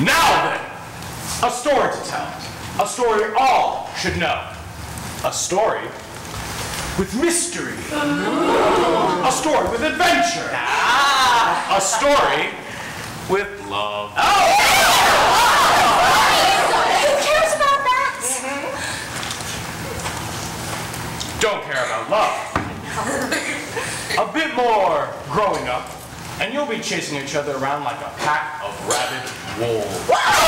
Now then, a story to tell. A story all should know. A story with mystery. A story with adventure. A story with love. Who cares about that? Don't care about love. A bit more growing up, and you'll be chasing each other around like a pack of rabid wolves.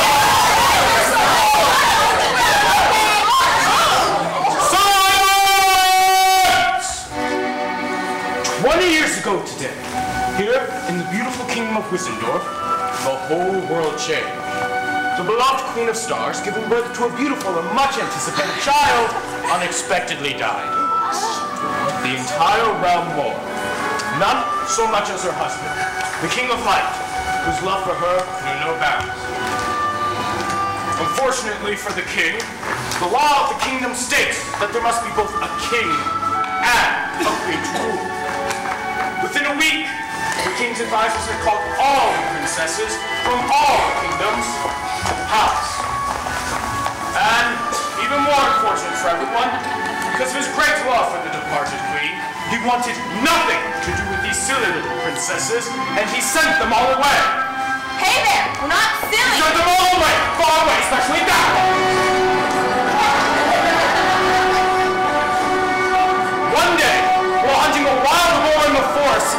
Silence! 20 years ago today, here in the beautiful kingdom of Wissendorf, the whole world changed. The beloved Queen of Stars, giving birth to a beautiful and much anticipated child, unexpectedly died. The entire realm mourned. None so much as her husband, the King of Light, whose love for her knew no bounds. Unfortunately for the king, the law of the kingdom states that there must be both a king and a queen to rule. Within a week, the king's advisors had called all the princesses from all the kingdoms to the palace. And even more unfortunate for everyone, because of his great love for the departed queen, he wanted nothing to do with these silly little princesses, and he sent them all away. Hey there, we're not silly. He sent them all away, far away, especially that one. One day, while hunting a wild boar in the forest,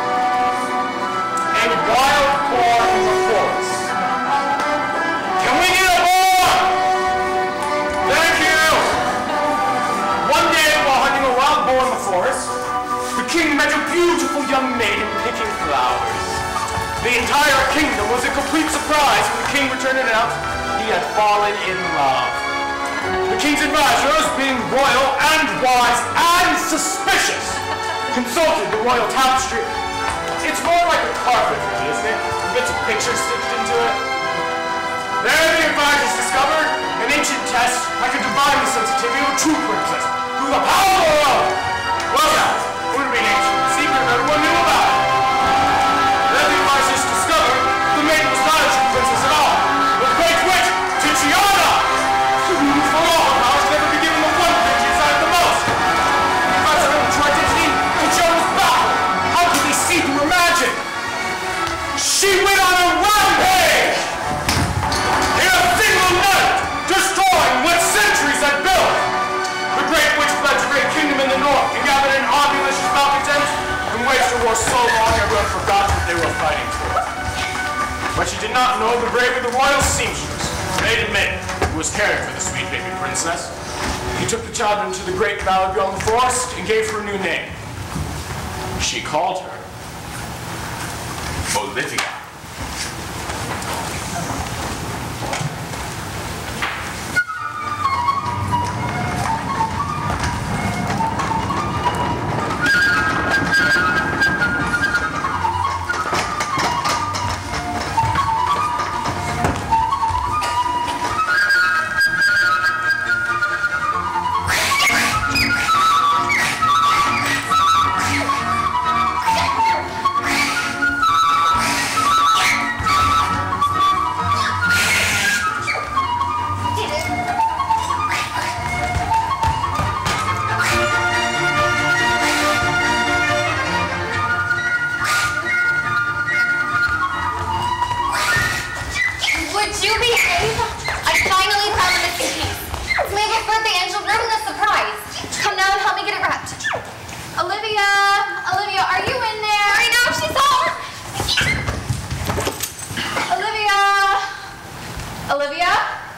can we get a boar? Thank you. One day, while hunting a wild boar in the forest, the king met a beautiful young maiden picking flowers. The entire kingdom was a complete surprise when the king returned and announced he had fallen in love. The king's advisors, being royal and wise and suspicious, consulted the royal tapestry. It's more like a carpet, really, isn't it? Bits of pictures stitched into it. There the advisors discovered an ancient test that could divine the sensitivity of a true princess through the power of love. Well now, it would be an ancient secret if everyone knew about it. Then the advisors discovered the maiden was not a true princess at all, but the great witch, Titiana, who for all her powers never be given the one thing she desired the most. The advisor of her identity, Titiana was baffled. How could they see through her magic? She went on a rampage! In a single night, destroying what centuries had built! The great witch fled to great kingdom in the north and gathered an army of malcontents and waged a war so long everyone forgot what they were fighting for. But she did not know the grave of the royal seamstress, maiden May, who was caring for the sweet baby princess. He took the child into the great valley beyond the forest and gave her a new name. She called her Olivia. Olivia, are you in there? Right now, she's home. Olivia?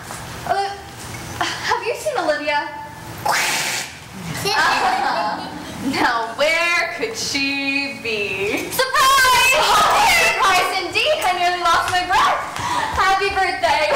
Have you seen Olivia? Now, where could she be? Surprise! Oh, surprise indeed! I nearly lost my breath. Happy birthday.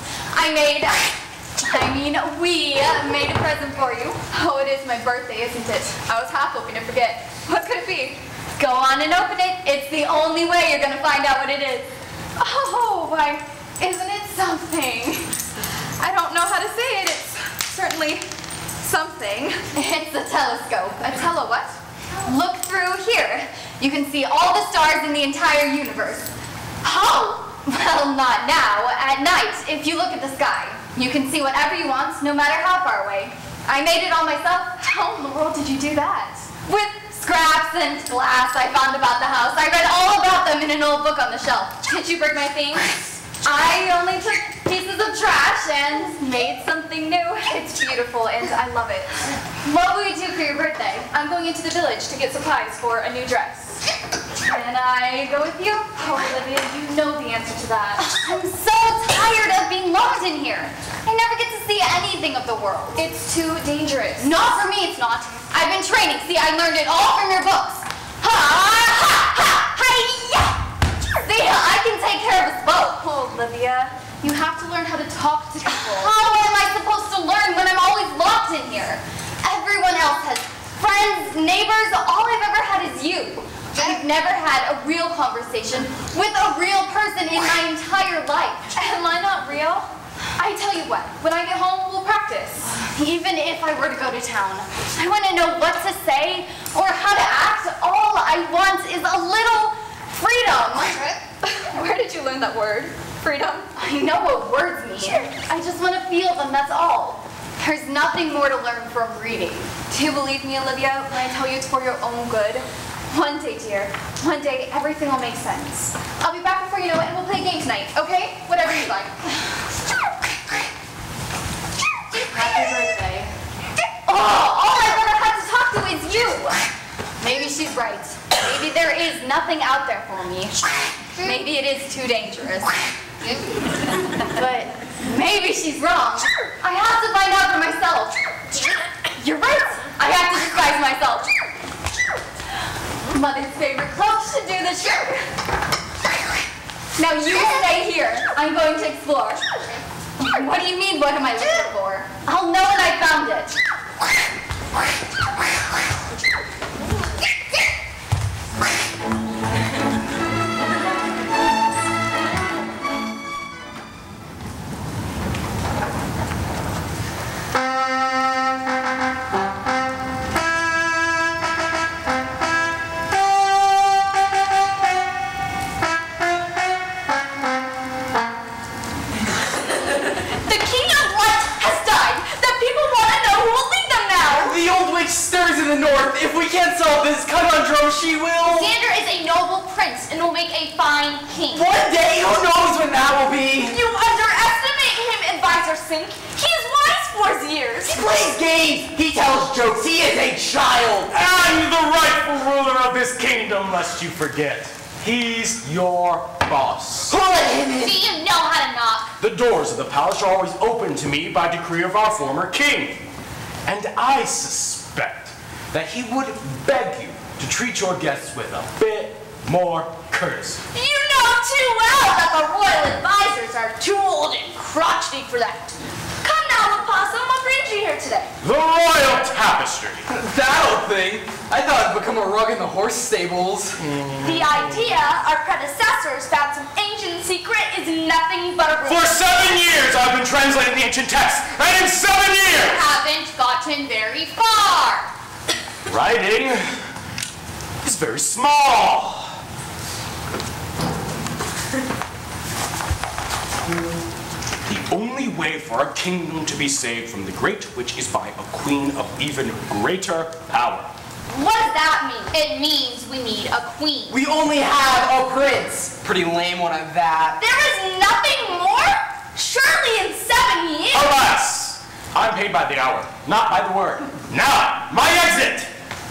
We made a present for you. Oh, it is my birthday, isn't it? I was half hoping to forget. What could it be? Go on and open it. It's the only way you're going to find out what it is. Oh, why, isn't it something? I don't know how to say it. It's certainly something. It's a telescope. A what? Look through here. You can see all the stars in the entire universe. How? Well, not now. At night, if you look at the sky, you can see whatever you want, no matter how far away. I made it all myself. How in the world did you do that? With scraps and glass I found about the house. I read all about them in an old book on the shelf. Did you break my things? I only took pieces of trash and made something new. It's beautiful and I love it. What will you do for your birthday? I'm going into the village to get supplies for a new dress. Can I go with you? Oh, Olivia, you know the answer to that. I'm so tired of being locked in here. I never get to see anything of the world. It's too dangerous. Not for me, it's not. I've been training. See, I learned it all from your books. Ha ha ha! Hi-ya! See, I can take care of us both. Oh, Olivia, you have to learn how to talk to people. How am I supposed to learn when I'm always locked in here? Everyone else has friends, neighbors. All I've ever had is you. I've never had a real conversation with a real person in my entire life. Am I not real? I tell you what, when I get home, we'll practice. Even if I were to go to town, I wouldn't know what to say or how to act. All I want is a little freedom. Where did you learn that word? Freedom? I know what words mean. I just want to feel them, that's all. There's nothing more to learn from reading. Do you believe me, Olivia, when I tell you it's for your own good? One day, dear. One day, everything will make sense. I'll be back before you know it, and we'll play a game tonight, okay? Whatever you like. Happy birthday. Oh, all I've ever had to talk to is you. Maybe she's right. Maybe there is nothing out there for me. Maybe it is too dangerous. But maybe she's wrong. I have to find out for myself. You're right. I have to disguise myself. Mother's favorite clothes should do the trick. Now you stay here. I'm going to explore. What do you mean, what am I looking for? I'll know when I found it. If we can't solve this conundrum, she will... Xander is a noble prince and will make a fine king. One day, who knows when that will be? You underestimate him, Advisor Sink. He is wise for his years. He plays games. He tells jokes. He is a child. And the rightful ruler of this kingdom, lest you forget. He's your boss. Who let him in? Do you know how to knock? The doors of the palace are always open to me by decree of our former king. And I suspect that he would beg you to treat your guests with a bit more courtesy. You know too well that the royal advisors are too old and crotchety for that. Come now, Opossum, what brings you here today? The royal tapestry. That old thing. I thought it'd become a rug in the horse stables. The idea our predecessors found some ancient secret is nothing but a For rumor. 7 years I've been translating the ancient texts, and in 7 years! Haven't gotten very far. Writing is very small. The only way for our kingdom to be saved from the great witch is by a queen of even greater power. What does that mean? It means we need a queen. We only have a prince. Pretty lame one at that. There is nothing more? Surely in 7 years? Alas! I'm paid by the hour, not by the word. Now, my exit!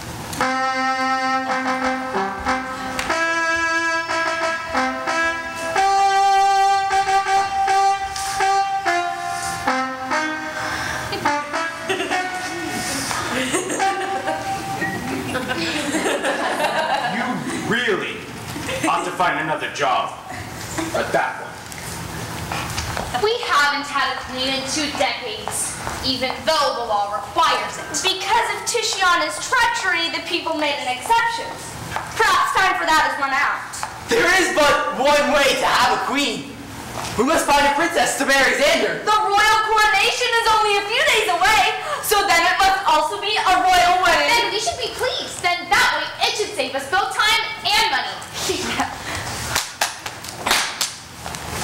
You really ought to find another job. At that one. We haven't had a queen in 2 decades, even though the law requires it. Because of Tishiana's treachery, the people made an exception. Perhaps time for that has run out. There is but one way to have a queen. We must find a princess to marry Xander. The royal coronation is only a few days away, so then it must also be a royal wedding. Then we should be pleased. Then that way it should save us both time and money.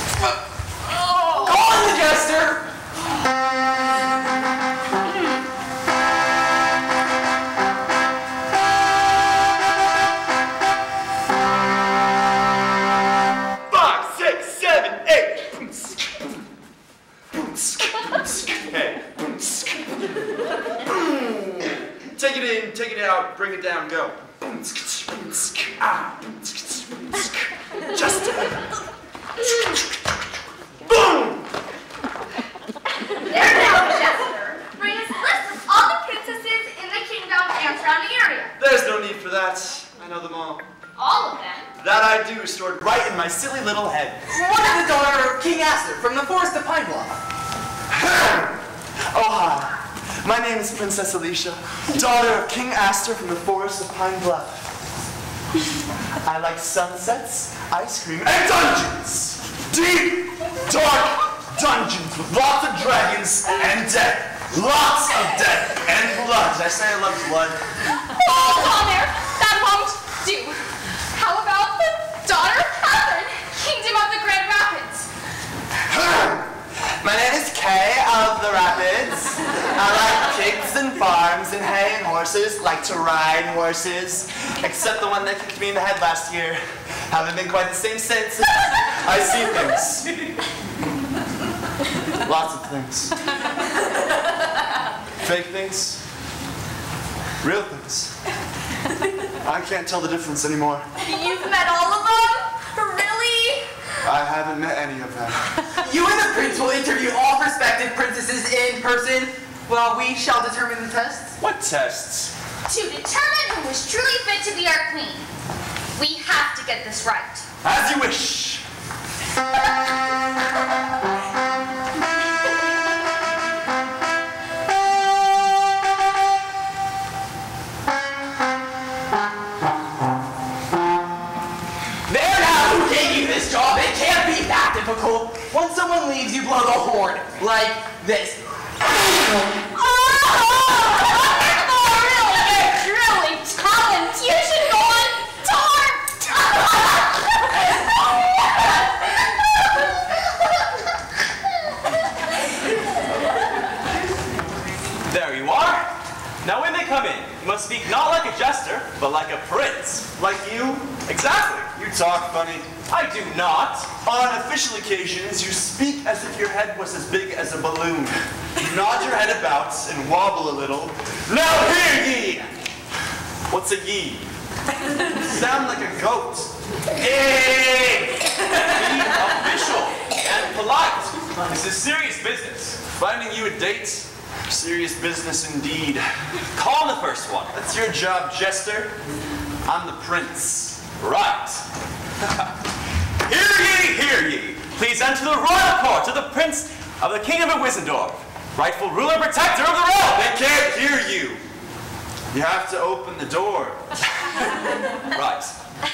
All of them? That I do, stored right in my silly little head. What is the daughter of King Astor from the forest of Pine Bluff? Oh, hi. My name is Princess Alicia, daughter of King Astor from the forest of Pine Bluff. I like sunsets, ice cream, and dungeons! Deep, dark dungeons with lots of dragons and death. Lots of death and blood. Did I say I love blood? Hold on there. That won't do. How about the daughter of Catherine, Kingdom of the Grand Rapids? My name is Kay of the Rapids. I like pigs and farms and hay and horses. Like to ride horses. Except the one that kicked me in the head last year. Haven't been quite the same since. I see things. Lots of things. Fake things. Real things. I can't tell the difference anymore. You've met all of them? Really? I haven't met any of them. You and the prince will interview all prospective princesses in person, while we shall determine the tests. What tests? To determine who is truly fit to be our queen. We have to get this right. As you wish. There now, who gave you this job? It can't be that difficult. Once someone leaves, you blow the horn. Like this. Really talent. You should go on tour. There you are. Now when they come in, you must speak not like a jester, but like a prince. Like you? Exactly. You talk funny. I do not. On official occasions, you speak as if your head was as big as a balloon. You nod your head about and wobble a little. Now hear ye! What's a ye? Sound like a goat. Hey! Be official and polite. This is serious business. Finding you a date? Serious business indeed. Call the first one. That's your job, jester. I'm the prince. Right. Hear ye! Please enter the royal court of the Prince of the Kingdom of Wissendorf, rightful ruler and protector of the realm. They can't hear you. You have to open the door. Right.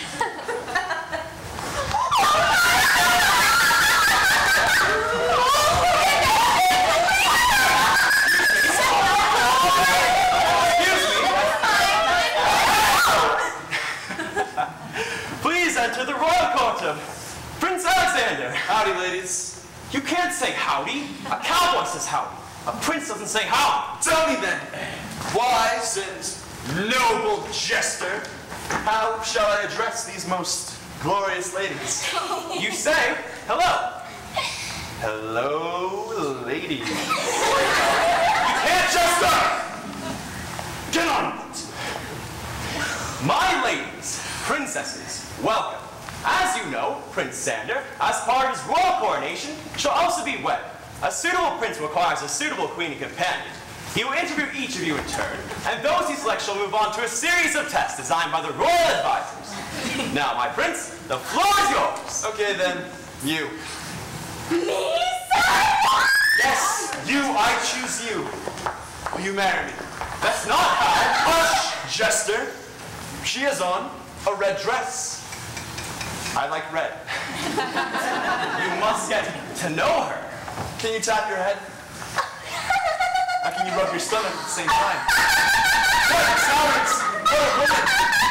Please enter the royal court of Prince Alexander. Howdy, ladies. You can't say howdy. A cowboy says howdy. A prince doesn't say howdy. Tell me then, wise and noble jester, how shall I address these most glorious ladies? You say hello. Hello, ladies. You can't just Get on with it. My ladies, princesses, welcome. As you know, Prince Sander, as part of his royal coronation, shall also be wed. A suitable prince requires a suitable queen and companion. He will interview each of you in turn, and those he selects shall move on to a series of tests designed by the royal advisors. Now, my prince, the floor is yours. Okay then, you. Me, sir? Yes, you, I choose you. Will you marry me? That's not how. Hush, jester. She has on a red dress. I like red. You must get to know her. Can you tap your head? How can you rub your stomach at the same time? What sounds? What woman?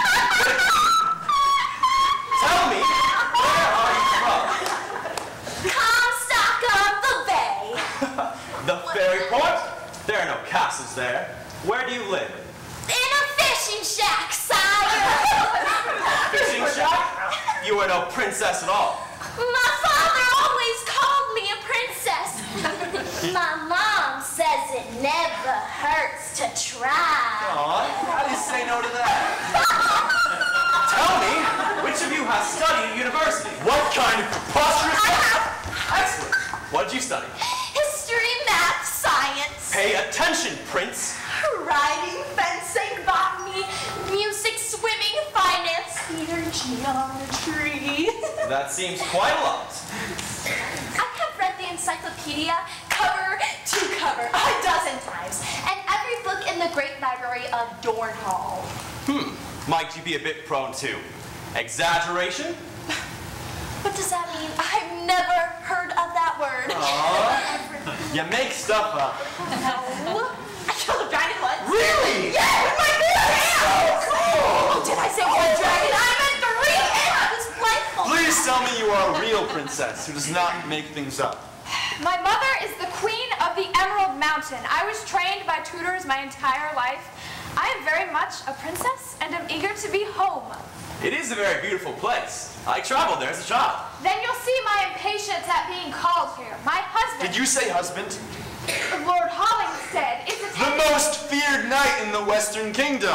Tell me, where are you from? Comstock of the Bay. The ferry port? There are no castles there. Where do you live? In a fishing shack, sire. Fishing shack? You are no princess at all. My father always called me a princess. My mom says it never hurts to try. Aw, how do you say no to that? Tell me, which of you has studied at university? What kind of preposterous? Excellent. What did you study? History, math, science. Pay attention, Prince. Riding, fencing, botany, music, swimming, finance, theater, peachy on a tree. That seems quite a lot. I have read the encyclopedia cover to cover 12 times, and every book in the Great Library of Dornhall. Might you be a bit prone to exaggeration? What does that mean? I've never heard of that word. You make stuff up. No. I killed a dragon once. Really? Yeah, with my bare hands. Oh, did I say one dragon? I meant 3, and I was blindfolded. Please tell me you are a real princess who does not make things up. My mother is the queen of the Emerald Mountain. I was trained by tutors my entire life. I am very much a princess and am eager to be home. It is a very beautiful place. I traveled there as a child. Then you'll see my impatience at being called here. My husband, Did you say husband? Lord Hollingsted, is The attending. most feared knight in the Western Kingdom.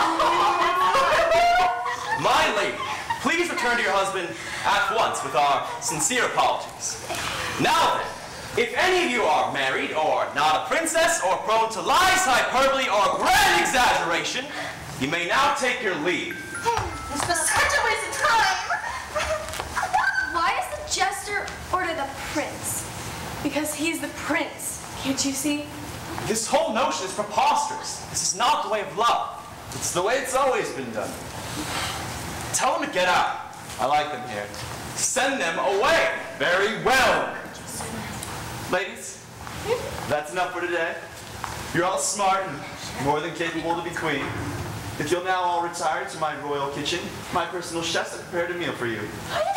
My lady, please return to your husband at once with our sincere apologies. Now then, if any of you are married or not a princess or prone to lies, hyperbole, or grand exaggeration, you may now take your leave. This was such a waste of time. Why does the jester order the prince? Because he's the prince. Can't you see? This whole notion is preposterous. This is not the way of love. It's the way it's always been done. Tell them to get out. I like them here. Send them away. Very well. Ladies, that's enough for today. You're all smart and more than capable to be queen. If you'll now all retire to my royal kitchen, my personal chefs have prepared a meal for you.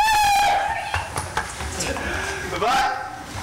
Bye-bye.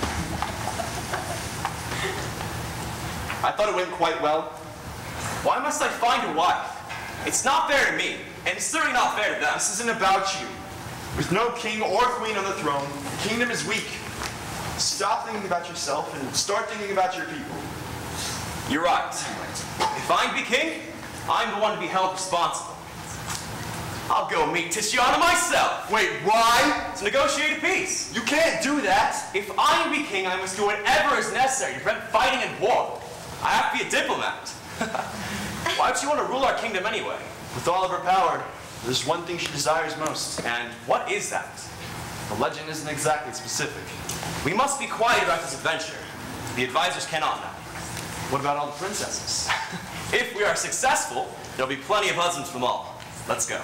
I thought it went quite well. Why must I find a wife? It's not fair to me, and it's certainly not fair to them. This isn't about you. With no king or queen on the throne, the kingdom is weak. Stop thinking about yourself and start thinking about your people. You're right. If I'm to be king, I'm the one to be held responsible. I'll go meet Tiziana myself. Wait, why? To negotiate a peace. You can't do that. If I'm to be king, I must do whatever is necessary to prevent fighting and war. I have to be a diplomat. Why would she want to rule our kingdom anyway? With all of her power, there's one thing she desires most. And what is that? The legend isn't exactly specific. We must be quiet about this adventure. The advisors cannot know. What about all the princesses? If we are successful, there'll be plenty of husbands from all. Let's go.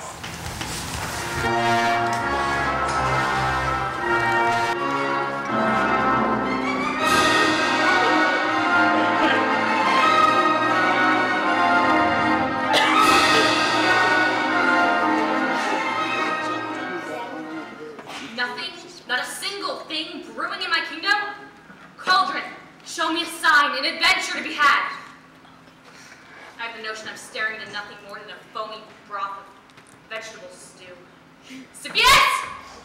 Nothing, not a single thing brewing in my kingdom? Cauldron, show me a sign, an adventure to be had. I have the notion I'm staring into nothing more than a foamy broth of vegetable stew. Scipius!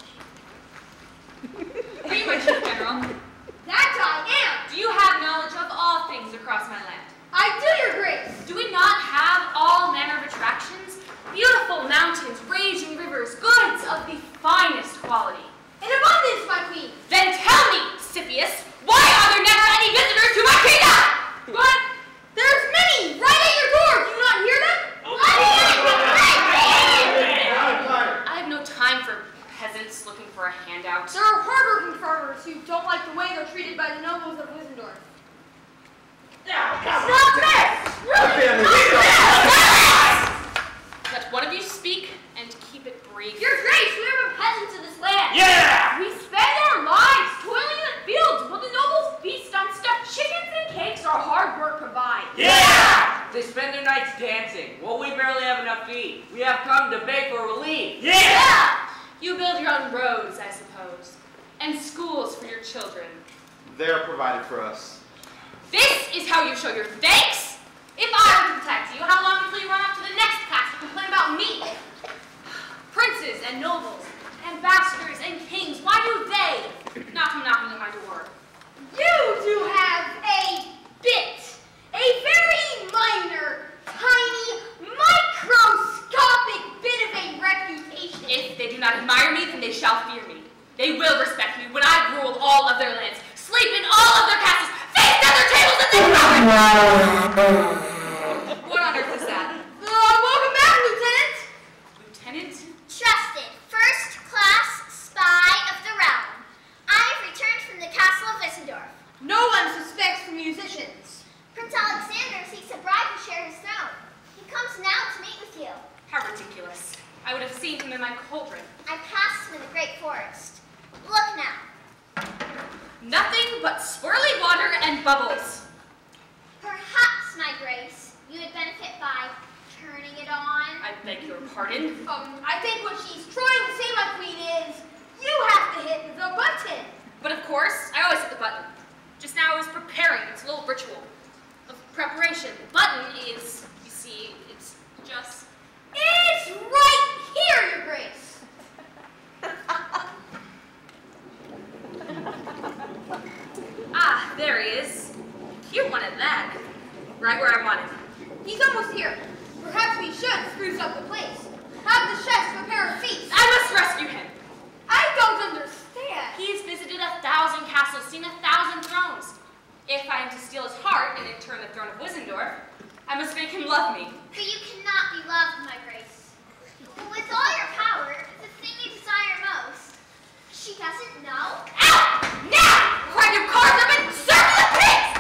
Are you my chief general? That I am. Do you have knowledge of all things across my land? I do, your grace. Do we not have all manner of attractions? Beautiful mountains, raging rivers, goods of the finest quality. In abundance, my queen. Then tell me, Scipius, why are there never any visitors to my kingdom? But there's many right at your door. Do you not hear them? I have no time for peasants looking for a handout. There are hard-working farmers who don't like the way they're treated by the nobles of Wissendorf. Stop this! Let one of you speak and keep it brief. Your grace, we are peasants of this land. Yeah! We spend our lives toiling in the fields while the nobles feast on stuffed chickens and cakes our hard work provides. Yeah! They spend their nights dancing. Well, we barely have enough to eat. We have come to beg for relief. Yeah! You build your own roads, I suppose, and schools for your children. They're provided for us. This is how you show your thanks? If I were to protect you, how long until you run off to the next pass to complain about me? Princes and nobles, ambassadors and kings, why do they not come knocking at my door? You do have a very minor, tiny, microscopic bit of a reputation. If they do not admire me, then they shall fear me. They will respect me when I rule all of their lands, sleep in all of their castles, feast at their tables, and they What on earth is that? Welcome back, Lieutenant. Lieutenant? Trust it. seen him in my cauldron. I passed him in the great forest. Look now. Nothing but swirly water and bubbles. Perhaps, my grace, you would benefit by turning it on. I beg your pardon. I think what she's trying to say, my queen, is you have to hit the button. But of course, I always hit the button. Just now I was preparing its little ritual of preparation. The button is, you see, it's just... It's right here, your grace. Ah, there he is. Cute one at that. Right where I want him. He's almost here. Perhaps we should spruce up the place. Have the chefs prepare a feast. I must rescue him. I don't understand. He's visited 1,000 castles, seen 1,000 thrones. If I am to steal his heart and in turn the throne of Wissendorf, I must make him love me. But you cannot be loved, my grace. With all your power, the thing you desire most, she doesn't know. Out! Now! Before I give cards up and circle the pigs!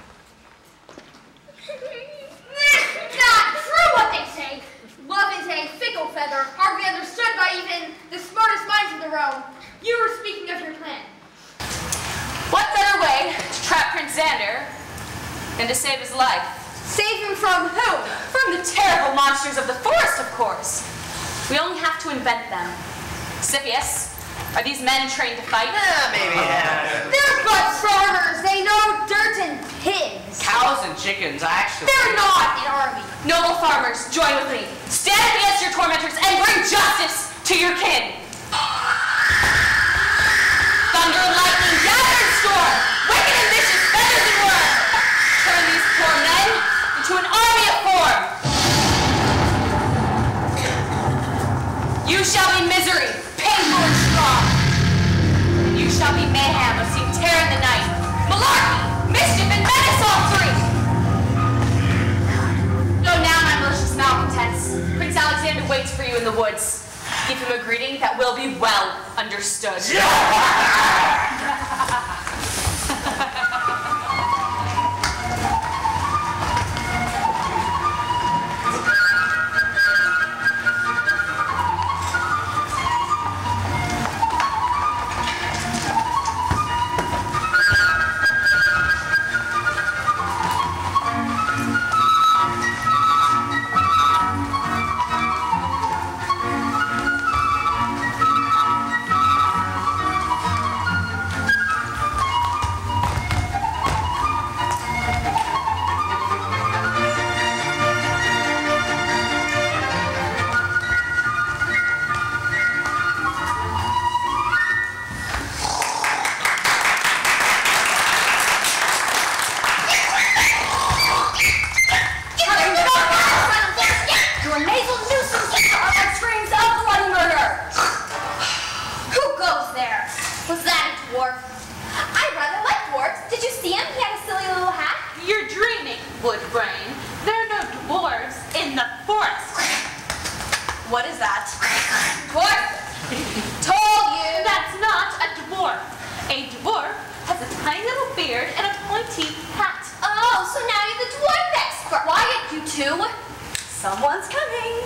Not true what they say. Love is a fickle feather, hardly understood by even the smartest minds in the realm. You were speaking of your plan. What better way to trap Prince Xander than to save his life? Save him from who? From the terrible monsters of the forest, of course. We only have to invent them. Siphius, are these men trained to fight? Maybe. They're but farmers. They know dirt and pigs. Cows and chickens, actually. They're not an army. Noble farmers, join with me. Stand against your tormentors and bring justice to your kin. Thunder and lightning, gather and storm. Wicked and vicious, feathers and worm. Turn these poor men into an army of four. You shall be misery, painful and strong. You shall be mayhem, a scene terror in the night. Malarkey, mischief, and menace, all three. Go now, my malicious malcontents. Prince Alexander waits for you in the woods. Give him a greeting that will be well understood. Someone's coming.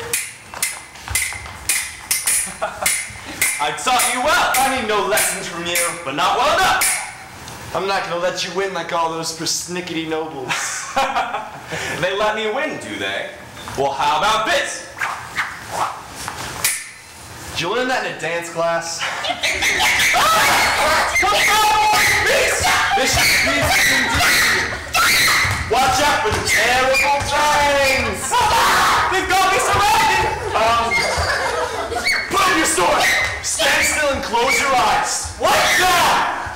I taught you well. I need no lessons from you. But not well enough. I'm not gonna let you win like all those persnickety nobles. They let me win, do they? Well, how about this? Did you learn that in a dance class? This is indeed. Watch out for the terrible times! They've got me surrounded! Put up your sword! Stand still and close your eyes. Like that!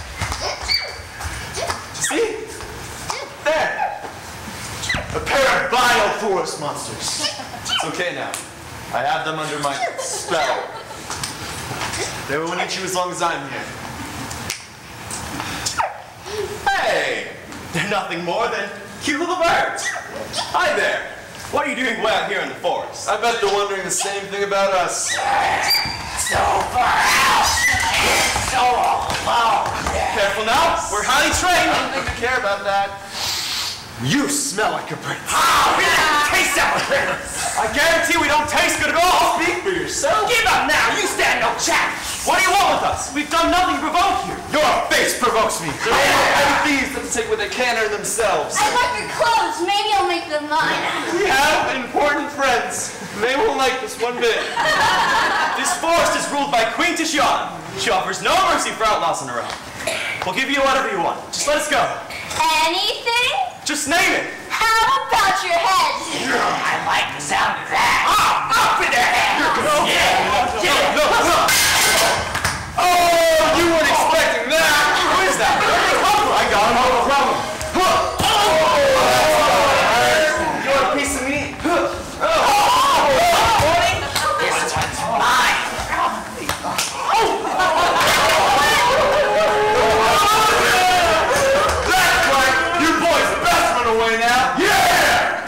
See? There. A pair of vile forest monsters. It's okay now. I have them under my spell. They won't eat you as long as I'm here. Hey! They're nothing more than cute little birds. Hi there. What are you doing out here in the forest? I bet they're wondering the same thing about us. So far out. It's so alone. Careful now. We're highly trained. I don't think they care about that. You smell like a prince. Oh, taste that one. I I guarantee we don't taste good at all. Speak for yourself. Give up now. You stand no chance. What do you want with us? We've done nothing to provoke you. Your face provokes me. They're all thieves that take what they can earn themselves. I like your clothes. Maybe I'll make them mine. We have important friends. They won't like this one bit. This forest is ruled by Queen Tishiana. She offers no mercy for outlaws on her own. We'll give you whatever you want. Just let us go. Anything? Just name it. How about your head? I like the sound of that. Up in their head. No. Oh, you weren't expecting that. Who is that? Where did they come from? I got him. No problem. You want a piece of meat? This one's mine. That's right. You boys best run away now. Yeah!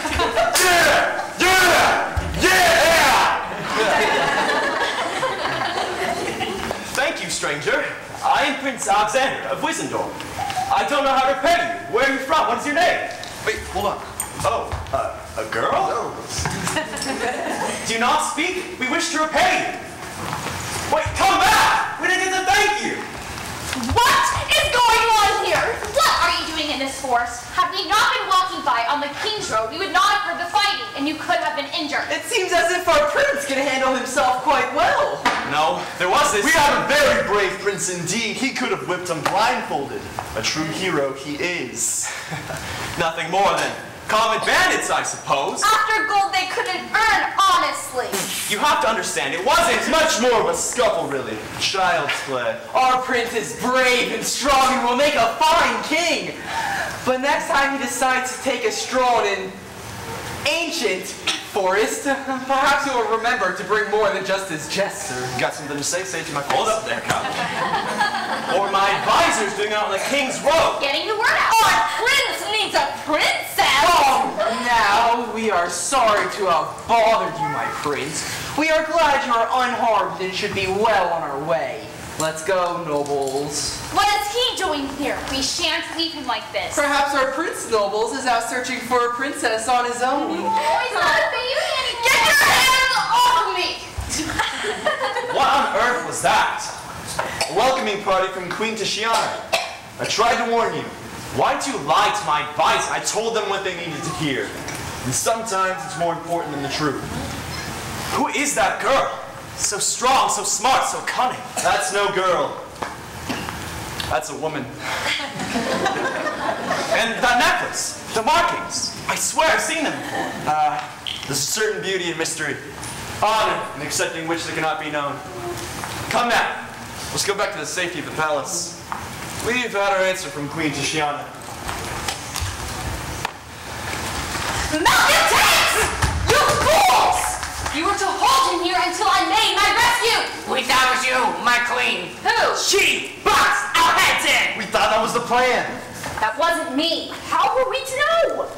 Thank you, stranger. I am Prince Alexander of Wizendorf. I don't know how to repay you. Where are you from? What's your name? Wait, hold on. Oh, a girl? No. Do you not speak? We wish to repay you. Wait, come back! We didn't get to thank you. What is going on here? What are you doing in this forest? Had we not been walking by on the King's Road, we would not have heard the fighting, and you could have been injured. It seems as if our prince can handle himself quite well. No, there was this. We have a very brave prince indeed. He could have whipped him blindfolded. A true hero he is. Nothing more than common bandits, I suppose. After gold they couldn't earn, honestly. You have to understand, it wasn't It's much more of a scuffle, really. Child's play. Our prince is brave and strong and will make a fine king. But next time he decides to take a stroll in ancient forest, perhaps he will remember to bring more than just his jester. Got something to say? Say it to my face. Hold up there, Captain. Or my advisor's doing out on the King's Road. Getting the word out. Our prince needs a princess. Oh, now we are sorry to have bothered you, my prince. We are glad you are unharmed and should be well on our way. Let's go, nobles. What is he doing here? We shan't leave him like this. Perhaps our prince nobles is out searching for a princess on his own. Oh, he's not a baby anymore. Get your hands off me! What on earth was that? A welcoming party from Queen Tishiana. I tried to warn you. Why'd you lie to my advisor? I told them what they needed to hear. And sometimes it's more important than the truth. Who is that girl? So strong, so smart, so cunning. That's no girl. That's a woman. And that necklace, the markings. I swear I've seen them before. There's a certain beauty and mystery. Honor, and accepting which they cannot be known. Come now. Let's go back to the safety of the palace. We've had our answer from Queen Tishiana. Malcontents! You fools! You were to hold him here until I made my rescue! We thought it was you, my queen. Who? She boxed our heads in. We thought that was the plan. That wasn't me. How were we to know?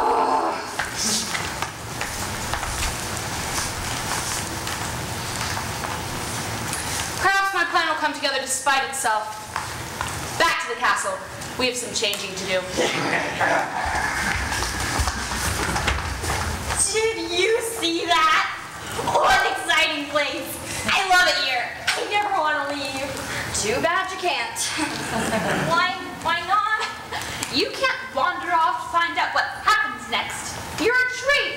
Perhaps my plan will come together despite itself. Back to the castle. We have some changing to do. Did you see that? What an exciting place. I love it here. I never want to leave. Too bad you can't. Why not? You can't wander off to find out what happens next. You're a tree.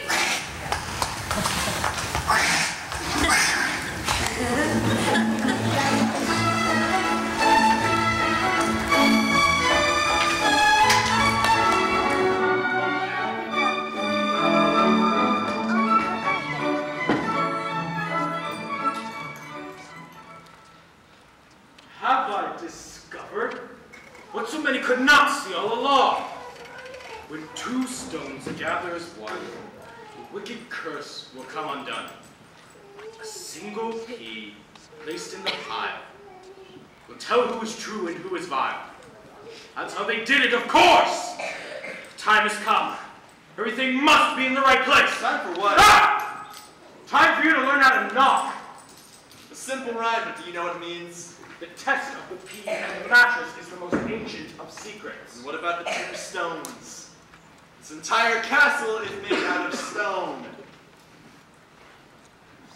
Have I discovered what so many could not see all along? When two stones gather as one, the wicked curse will come undone. A single pea placed in the pile will tell who is true and who is vile. That's how they did it, of course! Time has come. Everything must be in the right place. Time for what? Ah! Time for you to learn how to knock. A simple rhyme, but do you know what it means? The test of the pea and the mattress is the most ancient of secrets. And what about the two stones? This entire castle is made out of stone.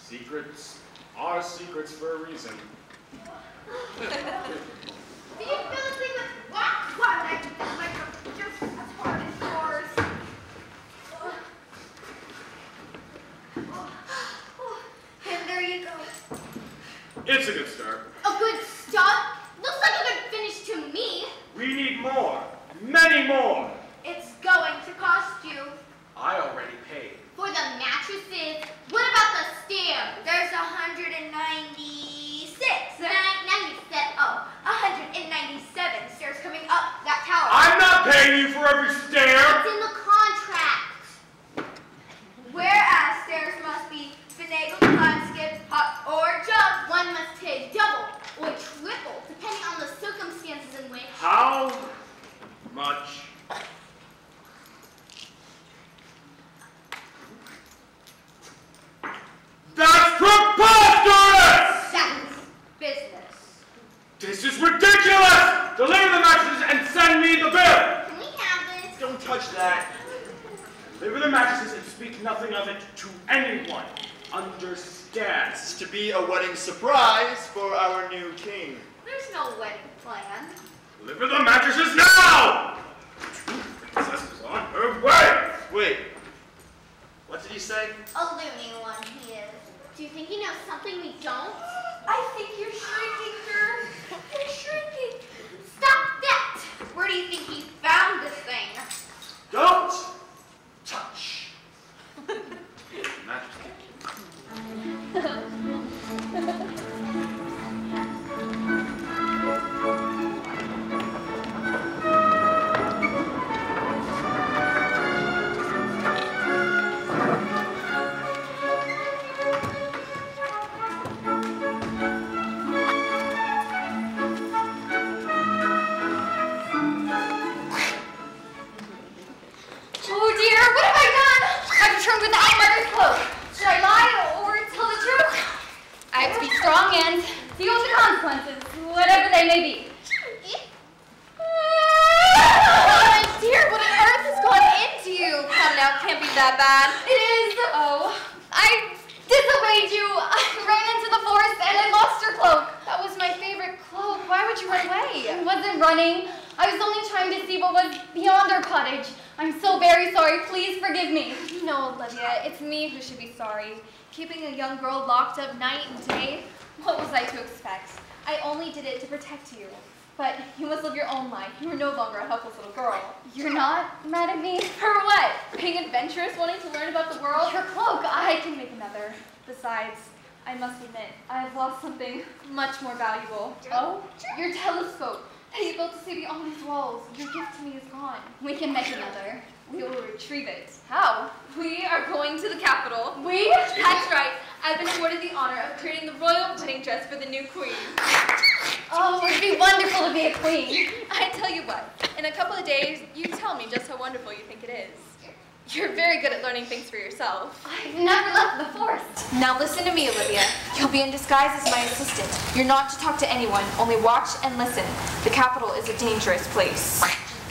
Secrets are secrets for a reason. Do you feel the thing with what? Like just as hard as yours. And there you go. It's a good start. A good start? Looks like a good finish to me. We need more. Many more. It's going to cost you. I already paid. For the mattresses? What about the stairs? There's 196. 197 stairs coming up that tower. I'm not paying you for every stair. It's in the contract. Whereas stairs must be finagled, climb, skip, hop, or jump. One must take double or triple, depending on the circumstances in which. How much? That's preposterous! That's business. This is ridiculous! Deliver the mattresses and send me the bill! Can we have this? Don't touch that. Deliver the mattresses and speak nothing of it to anyone. Understand? This is to be a wedding surprise for our new king. There's no wedding plan. Deliver the mattresses now! Princess is on her way! Wait, what did he say? A loony one he is. Do you think he knows something we don't? I think you're shrinking, sir. You're shrinking. Stop that! Where do you think he found this thing? Don't touch. Majesty. Oh dear, what have I done? I've returned without mother's cloak. Should I lie or tell the truth? I have to be strong and deal with the consequences, whatever they may be. Oh dear, what on earth has gone into you? Come now, it can't be that bad. It is. Oh, I disobeyed you. I ran into the forest and I lost your cloak. That was my favorite cloak. Why would you run away? I wasn't running. I was only trying to see what was beyond our cottage. I'm so very sorry. Please forgive me. No, Olivia, it's me who should be sorry. Keeping a young girl locked up night and day, what was I to expect? I only did it to protect you. But you must live your own life. You are no longer a helpless little girl. You're not mad at me? For what? Being adventurous, wanting to learn about the world? Your cloak, I can make another. Besides, I must admit, I have lost something much more valuable. Oh? Your telescope that you built to see beyond these walls. Your gift to me is gone. We can make another. We will retrieve it. How? We are going to the capital. We? That's right. I've been awarded the honor of creating the royal wedding dress for the new queen. Oh, it'd be wonderful to be a queen. I tell you what, in a couple of days, you tell me just how wonderful you think it is. You're very good at learning things for yourself. I've never left the forest. Now listen to me, Olivia. You'll be in disguise as my assistant. You're not to talk to anyone, only watch and listen. The capital is a dangerous place.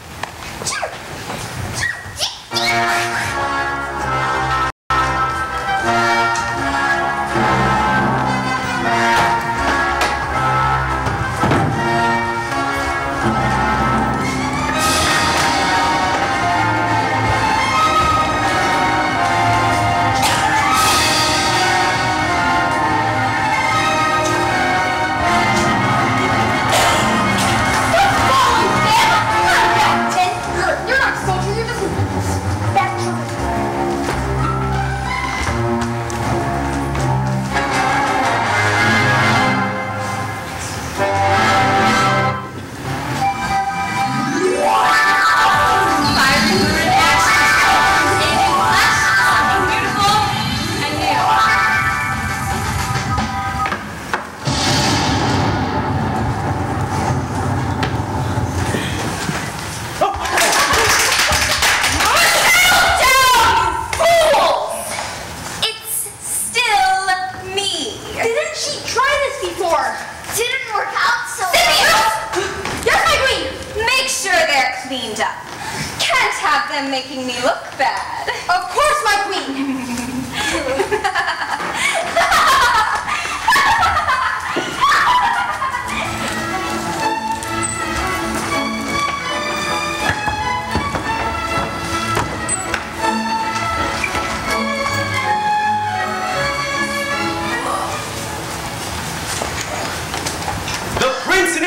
cleaned up. Can't have them making me look bad. Of course, my queen!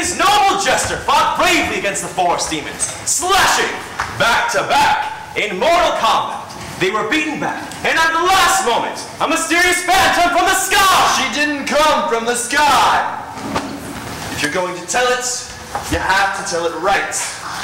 his noble jester fought bravely against the forest demons, slashing back to back in mortal combat. They were beaten back, and at the last moment, a mysterious phantom from the sky! She didn't come from the sky. If you're going to tell it, you have to tell it right.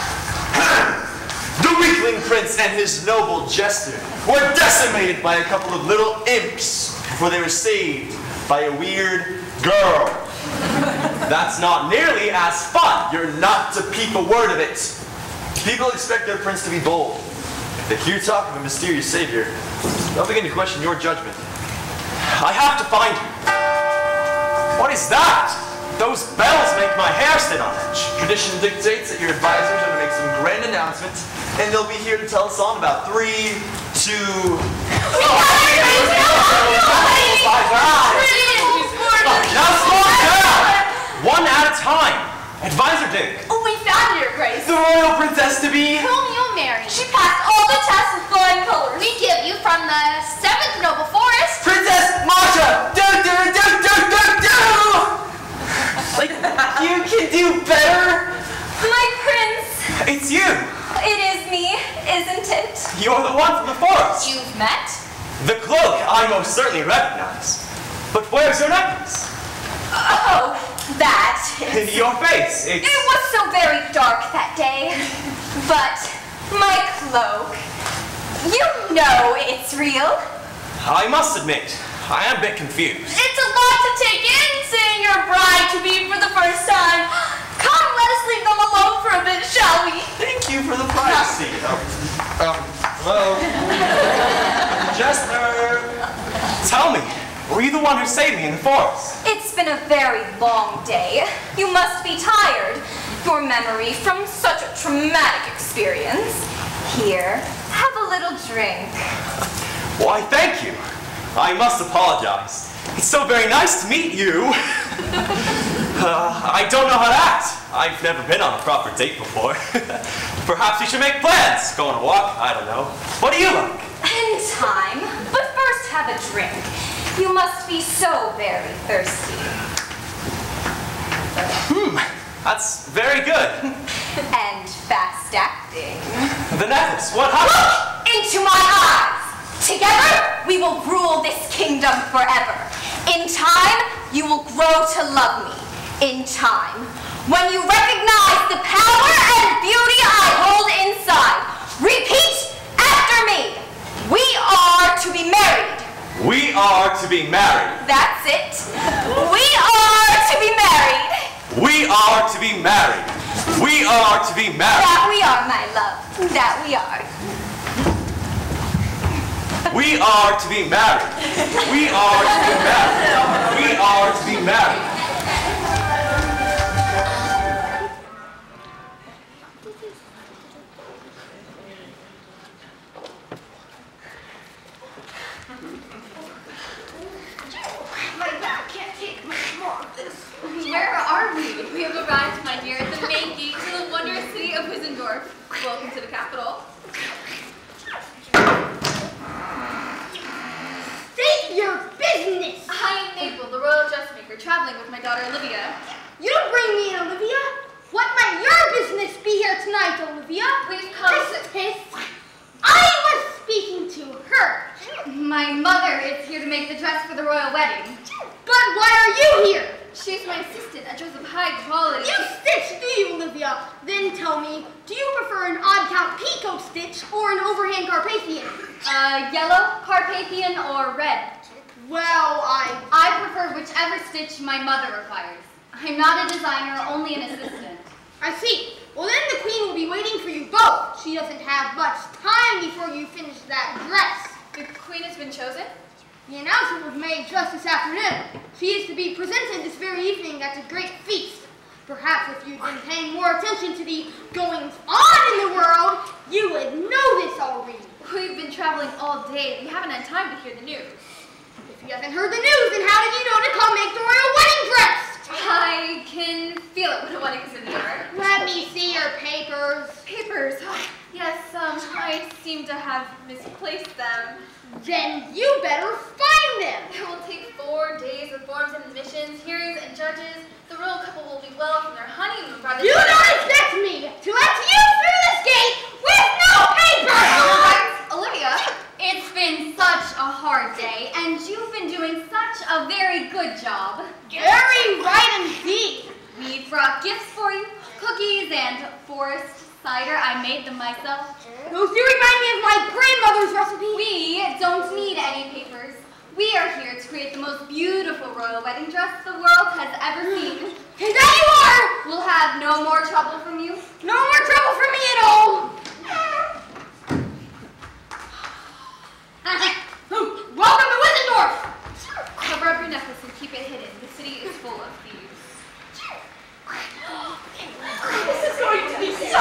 The weakling prince and his noble jester were decimated by a couple of little imps before they were saved by a weird girl. That's not nearly as fun. You're not to peep a word of it. People expect their prince to be bold. If they hear talk of a mysterious savior, they'll begin to question your judgment. I have to find you. What is that? Those bells make my hair stand on edge. Tradition dictates that your advisors are to make some grand announcement, and they'll be here to tell us all in about 3, 2... Now slow down! One at a time. Advisor Dick. Oh, we found your grace. The royal princess to be. Whom you'll marry. She passed all the tests with flying colors. We give you from the 7th noble forest. Princess Masha! Do! Like, you can do better. My prince. It's you. It is me, isn't it? You're the one from the forest. You've met? The cloak I most certainly recognize. But where's your necklace? Oh, that. Your face. It was so very dark that day. But my cloak, you know it's real. I must admit, I am a bit confused. It's a lot to take in, seeing your bride-to-be for the first time. Come, let us leave them alone for a bit, shall we? Thank you for the privacy. Hello? Jester! Tell me, were you the one who saved me in the forest? It's been a very long day. You must be tired. Your memory from such a traumatic experience. Here, have a little drink. Why, thank you. I must apologize. It's so very nice to meet you. I don't know how to act. I've never been on a proper date before. Perhaps we should make plans. Go on a walk? I don't know. What do you like? In time, but first have a drink. You must be so very thirsty. That's very good. And fast acting. The necklace, what happened? Look into my eyes! Together, we will rule this kingdom forever. In time, you will grow to love me. In time, when you recognize the power and beauty I hold inside, repeat after me. We are to be married. We are to be married. That's it. We are to be married. We are to be married. We are to be married. That we are, my love. That we are. We are to be married. We are to be married. We are to be married. My back can't take much more of this. Where are we? We have arrived, my dear, at the main gate to the wondrous city of Wissendorf. Welcome to the capital. State your business! I am Maple, the royal dressmaker, traveling with my daughter Olivia. You don't bring me in, Olivia. What might your business be here tonight, Olivia? We've come to... I was speaking to her. My mother is here to make the dress for the royal wedding. But why are you here? She's my assistant, a dress of high quality. You stitch, do you, Olivia? Then tell me, do you prefer an odd count picot stitch or an overhand Carpathian? Yellow, Carpathian, or red? Well, I prefer whichever stitch my mother requires. I'm not a designer, only an assistant. I see. Well, then the queen will be waiting for you both. She doesn't have much time before you finish that dress. The queen has been chosen? The announcement was made just this afternoon. She is to be presented this very evening at a great feast. Perhaps if you'd been paying more attention to the goings-on in the world, you would know this already. We've been traveling all day. We haven't had time to hear the news. If you haven't heard the news, then how did you know to come make the royal wedding dress? I can feel it when a wedding is in the air. Let me see your papers. Papers? Yes, I seem to have misplaced them. Then you better find them. It will take 4 days of forms and admissions, hearings and judges. The royal couple will be well from their honeymoon by the You time... don't expect me to let you through this gate with no paper! Olivia, it's been such a hard day, and you've been doing such a very good job. Very right indeed. We brought gifts for you, cookies and forest cider. I made them myself. Those do remind me of my grandmother's recipe. We don't need any papers. We are here to create the most beautiful royal wedding dress the world has ever seen. And there you are! We'll have no more trouble from you. No more trouble for me at all! Welcome to Wissendorf! Cover up your necklace and keep it hidden. The city is full of thieves. This is going to be so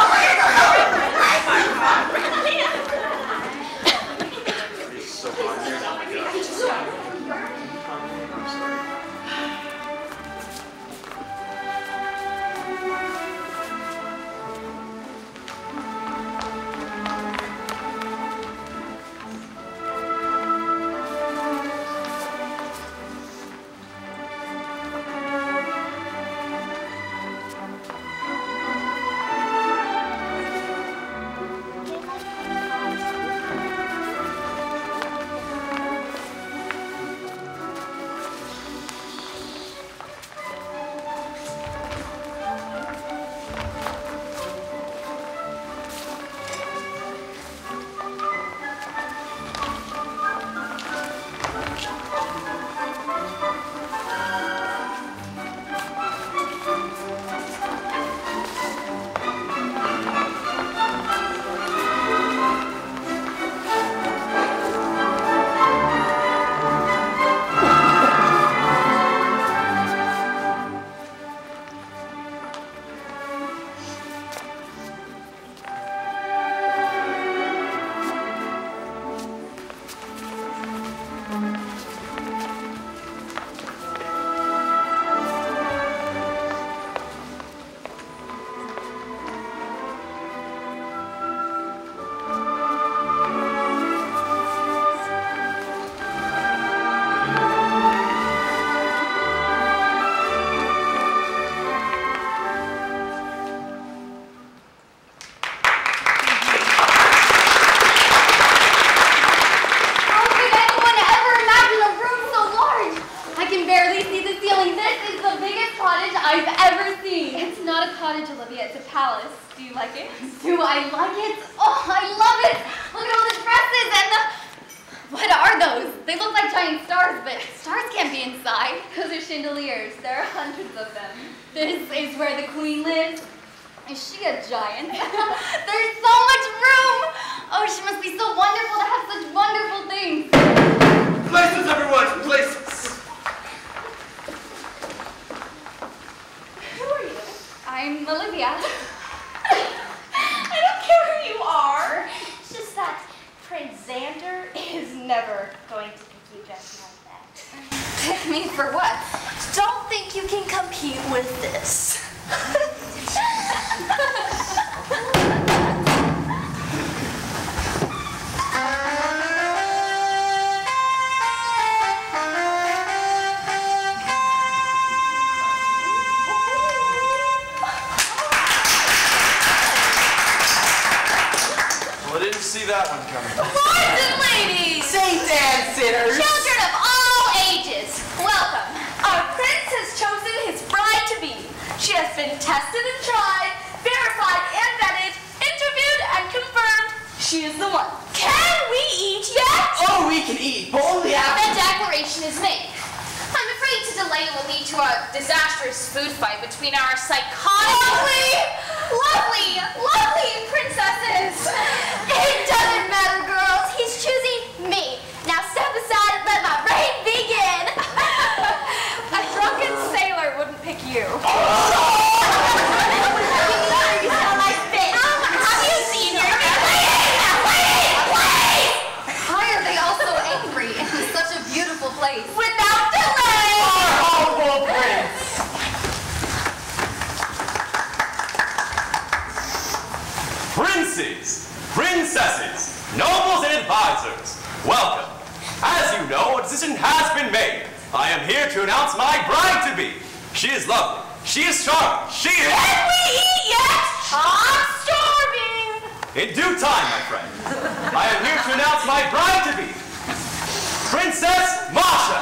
She is lovely, She is charming. She is... Can we eat yet? I'm starving. In due time, my friend. I am here to announce my bride-to-be, Princess Masha.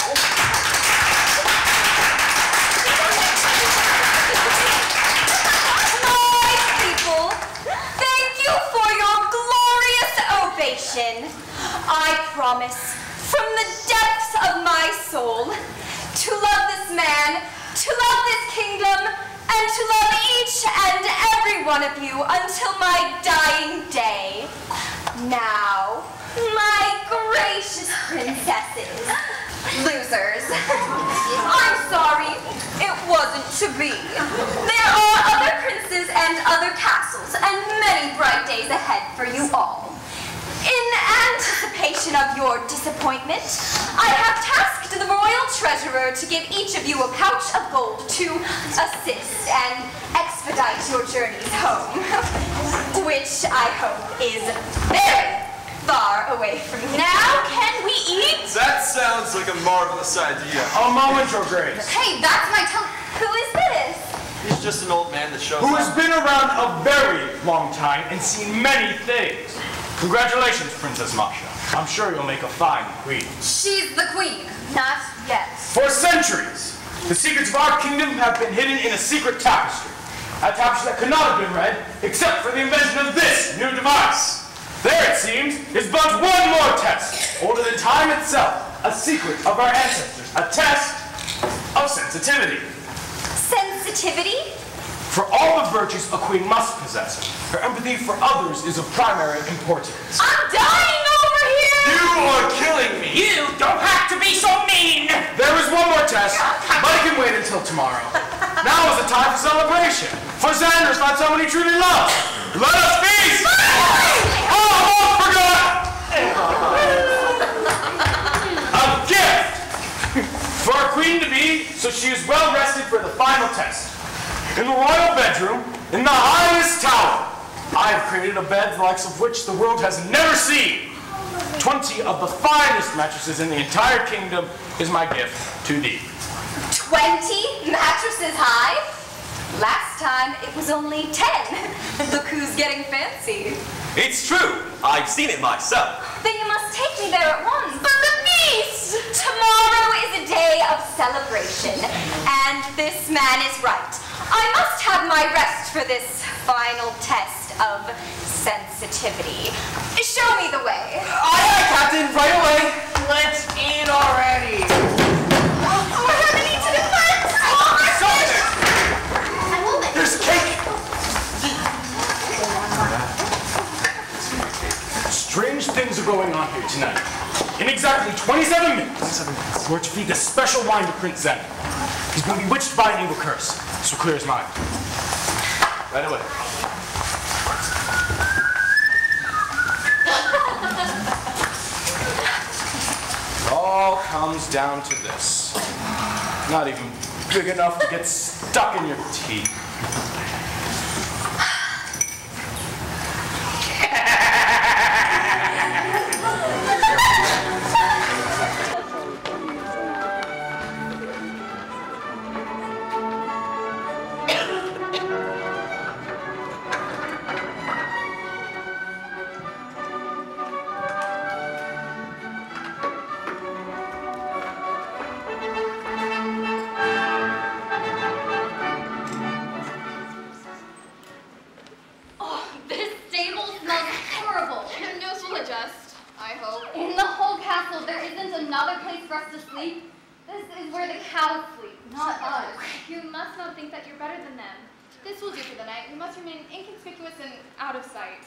My people, thank you for your glorious ovation. I promise, from the depths of my soul, to love this man, to love this kingdom, and to love each and every one of you until my dying day. Now, my gracious princesses, losers, I'm sorry, it wasn't to be. There are other princes and other castles, and many bright days ahead for you all. In anticipation of your disappointment, I have tasked the royal treasurer to give each of you a pouch of gold to assist and expedite your journeys home, which I hope is very far away from you. Now can we eat? That sounds like a marvelous idea. A moment, Your Grace. Hey, that's my Who is this? He's just an old man that shows Who up. has been around a very long time and seen many things. Congratulations, Princess Masha. I'm sure you'll make a fine queen. She's the queen. Not yet. For centuries, the secrets of our kingdom have been hidden in a secret tapestry. A tapestry that could not have been read except for the invention of this new device. There, it seems, is but one more test, older than time itself, a secret of our ancestors, a test of sensitivity. Sensitivity? For all the virtues a queen must possess, her empathy for others is of primary importance. I'm dying over here! You are killing me! You don't have to be so mean. There is one more test, but it can wait until tomorrow. Now is the time for celebration, for Xander's found someone he truly loves. Let us feast! Oh, forgot! A gift for our queen-to-be, so she is well rested for the final test. In the royal bedroom, in the highest tower, I have created a bed the likes of which the world has never seen. 20 of the finest mattresses in the entire kingdom is my gift to thee. 20 mattresses high? Last time it was only 10. Look who's getting fancy. It's true. I've seen it myself. Then you must take me there at once. But the feast! Tomorrow is a day of celebration, and this man is right. I must have my rest for this final test of sensitivity. Show me the way. Aye, Captain, right away. Let's eat already. We're gonna need to defense! I will make There's cake! Strange things are going on here tonight. In exactly 27 minutes, we're to feed the special wine to Prince Xander. He's been bewitched by an evil curse. This will clear his mind. Right away. It all comes down to this. Not even big enough to get stuck in your teeth. This will do for the night. We must remain inconspicuous and out of sight.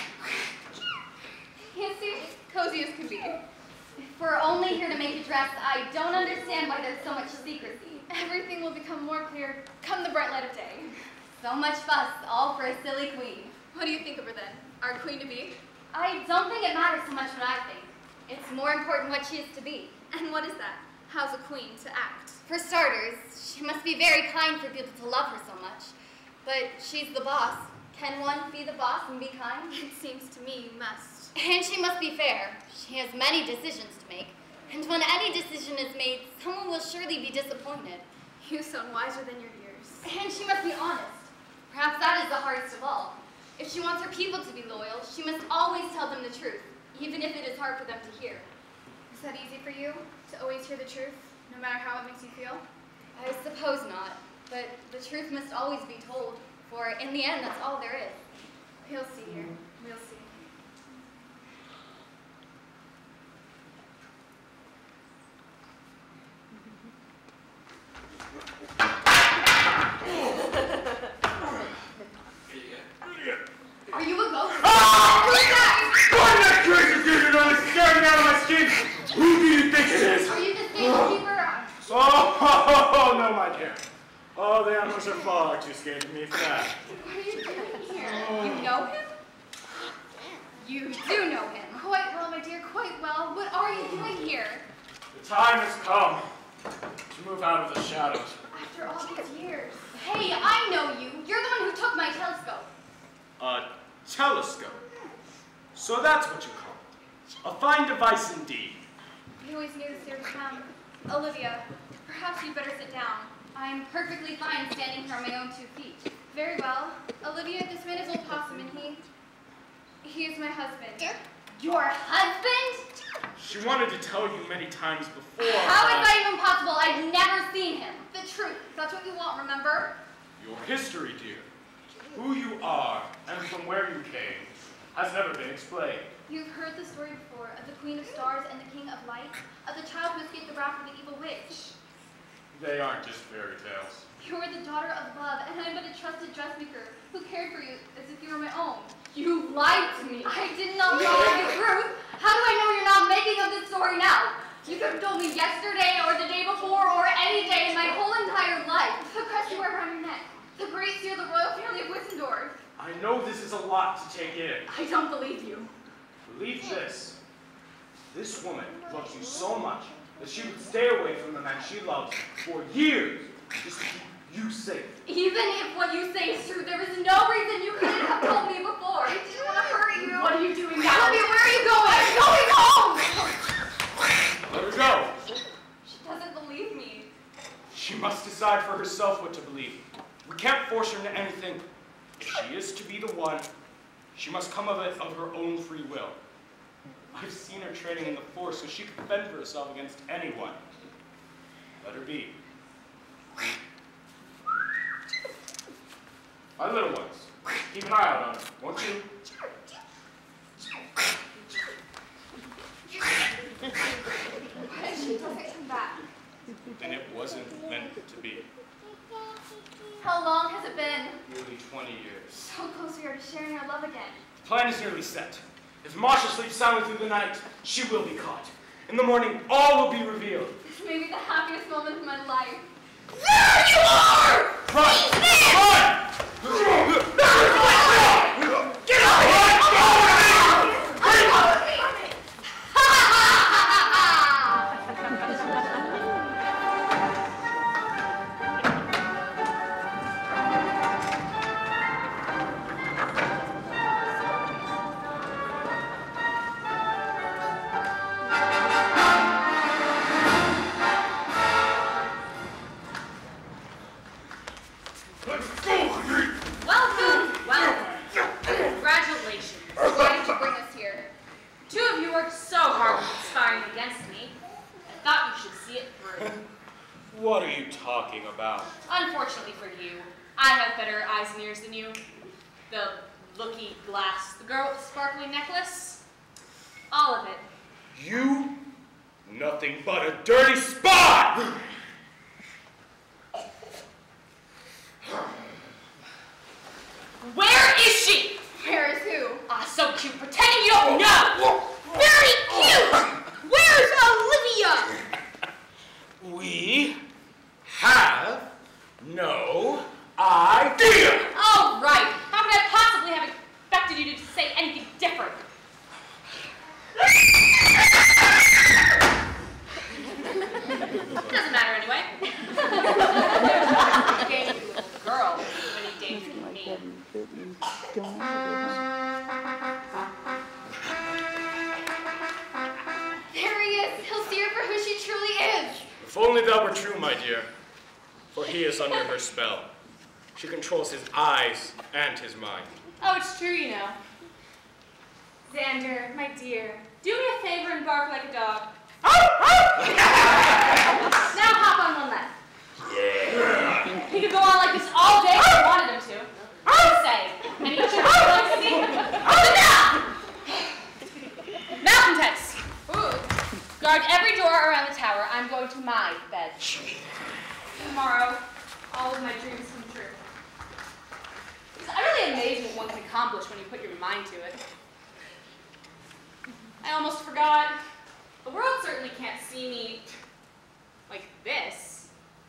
Yes, cozy as can be. If we're only here to make a dress, I don't understand why there's so much secrecy. Everything will become more clear come the bright light of day. So much fuss, all for a silly queen. What do you think of her then? Our queen to be? I don't think it matters so much what I think. It's more important what she is to be. And what is that? How's a queen to act? For starters, she must be very kind for people to love her so much. But she's the boss. Can one be the boss and be kind? It seems to me you must. And she must be fair. She has many decisions to make. And when any decision is made, someone will surely be disappointed. You sound wiser than your years. And she must be honest. Perhaps that is the hardest of all. If she wants her people to be loyal, she must always tell them the truth, even if it is hard for them to hear. Is that easy for you, to always hear the truth, no matter how it makes you feel? I suppose not, but the truth must always be told, for in the end, that's all there is. We'll see, dear. We'll see. Are you a ghost? Ah! Who's that? Why that crazy vision on is staring out of my skin? Who do you think it is? Are you the gatekeeper? Oh, no, my dear. Oh, the animals are far too scared of me for that. What are you doing here? You know him? You do know him. Quite well, my dear, quite well. What are you doing here? The time has come to move out of the shadows. After all these years. Hey, I know you. You're the one who took my telescope. A telescope. So that's what you call it. A fine device indeed. We always knew this day would come. Olivia, perhaps you'd better sit down. I'm perfectly fine standing here on my own 2 feet. Very well. Olivia, this man is Old Possum, and he is my husband. Your husband? She wanted to tell you many times before. How is that even possible? I've never seen him. The truth. That's what you want, remember? Your history, dear. Who you are and from where you came has never been explained. You've heard the story before of the Queen of Stars and the King of Light, of the child who escaped the wrath of the evil witch. They aren't just fairy tales. You are the daughter of love, and I'm but a trusted dressmaker who cared for you as if you were my own. You lied to me. I did not You lie. told the truth. How do I know you're not making up this story now? You could have told me yesterday or the day before or any day in my whole entire life. The crest you wear around your neck, the great seal of the royal family of Wissendorf. I know this is a lot to take in. I don't believe you. Believe this. This woman loves you so much that she would stay away from the man she loves for years just to keep you safe. Even if what you say is true, there is no reason you couldn't have told me before. I didn't want to hurt you. What are you doing now? Olivia, where are you going? I'm going home! Let her go. She doesn't believe me. She must decide for herself what to believe. We can't force her into anything. If she is to be the one, she must come of it of her own free will. I've seen her training in the force so she can fend for herself against anyone. Let her be. My little ones, keep an eye out on her, won't you? What if she doesn't come back? Then it wasn't meant to be. How long has it been? Nearly 20 years. So close we are to sharing our love again. The plan is nearly set. If Masha sleeps soundly through the night, she will be caught. In the morning, all will be revealed. This may be the happiest moment of my life. There you are! Run! Run! Get out of here! Welcome, welcome. Congratulations. Why did you bring us here? Two of you worked so hard conspiring against me. I thought you should see it through. What are you talking about? Unfortunately for you, I have better eyes and ears than you. The looky glass, the girl with the sparkly necklace, all of it. You? Nothing but a dirty spy! Where is she? Where is who? Ah, so cute, pretending you don't know. Very cute! Where's Olivia? We have no idea! All right. How could I possibly have expected you to say anything different? Doesn't matter anyway. Danger to a little girl isn't any danger to me. There he is. He'll see her for who she truly is. If only that were true, my dear. for he is under her spell. She controls his eyes and his mind. Oh, it's true, you know. Xander, my dear, do me a favor and bark like a dog. Now hop on one leg. Yeah. He could go on like this all day if he wanted him to. Just say, and eat your legacy. Malcontents! Guard every door around the tower. I'm going to my bed. Tomorrow, all of my dreams come true. It's utterly amazing what one can accomplish when you put your mind to it. I almost forgot. The world certainly can't see me like this.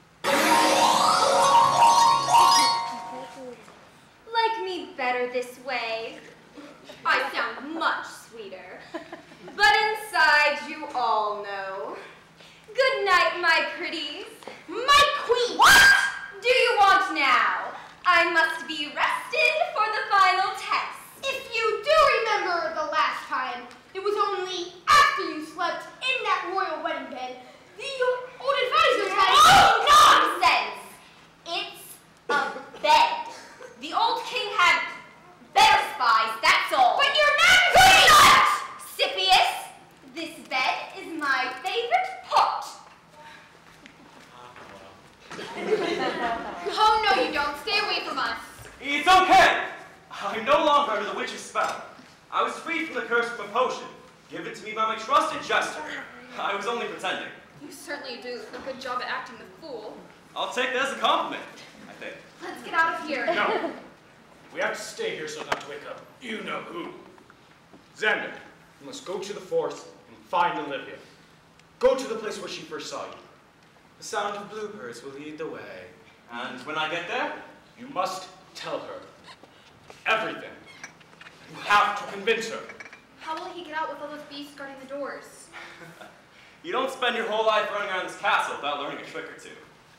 Like me better this way. I sound much sweeter. But inside, you all know. Good night, my pretties. My queen! What do you want now? I must be rested for the final test. If you do remember the last time, it was only after you slept in that royal wedding bed. The old advisors had... Oh, nonsense! It's a bed. The old king had better spies, that's all. But you're not... Good night, Scipius. This bed is my favorite part. Oh, no, you don't. Stay away from us. It's okay! I'm no longer under the witch's spell. I was freed from the curse of a potion, given to me by my trusted jester. I was only pretending. You certainly do a good job at acting the fool. I'll take that as a compliment, I think. Let's get out of here. No. We have to stay here so not to wake up you-know-who. Xander, you must go to the forest and find Olivia. Go to the place where she first saw you. The sound of bluebirds will lead the way. And when I get there? You must tell her everything. You have to convince her. How will he get out with all those beasts guarding the doors? You don't spend your whole life running around this castle without learning a trick or two.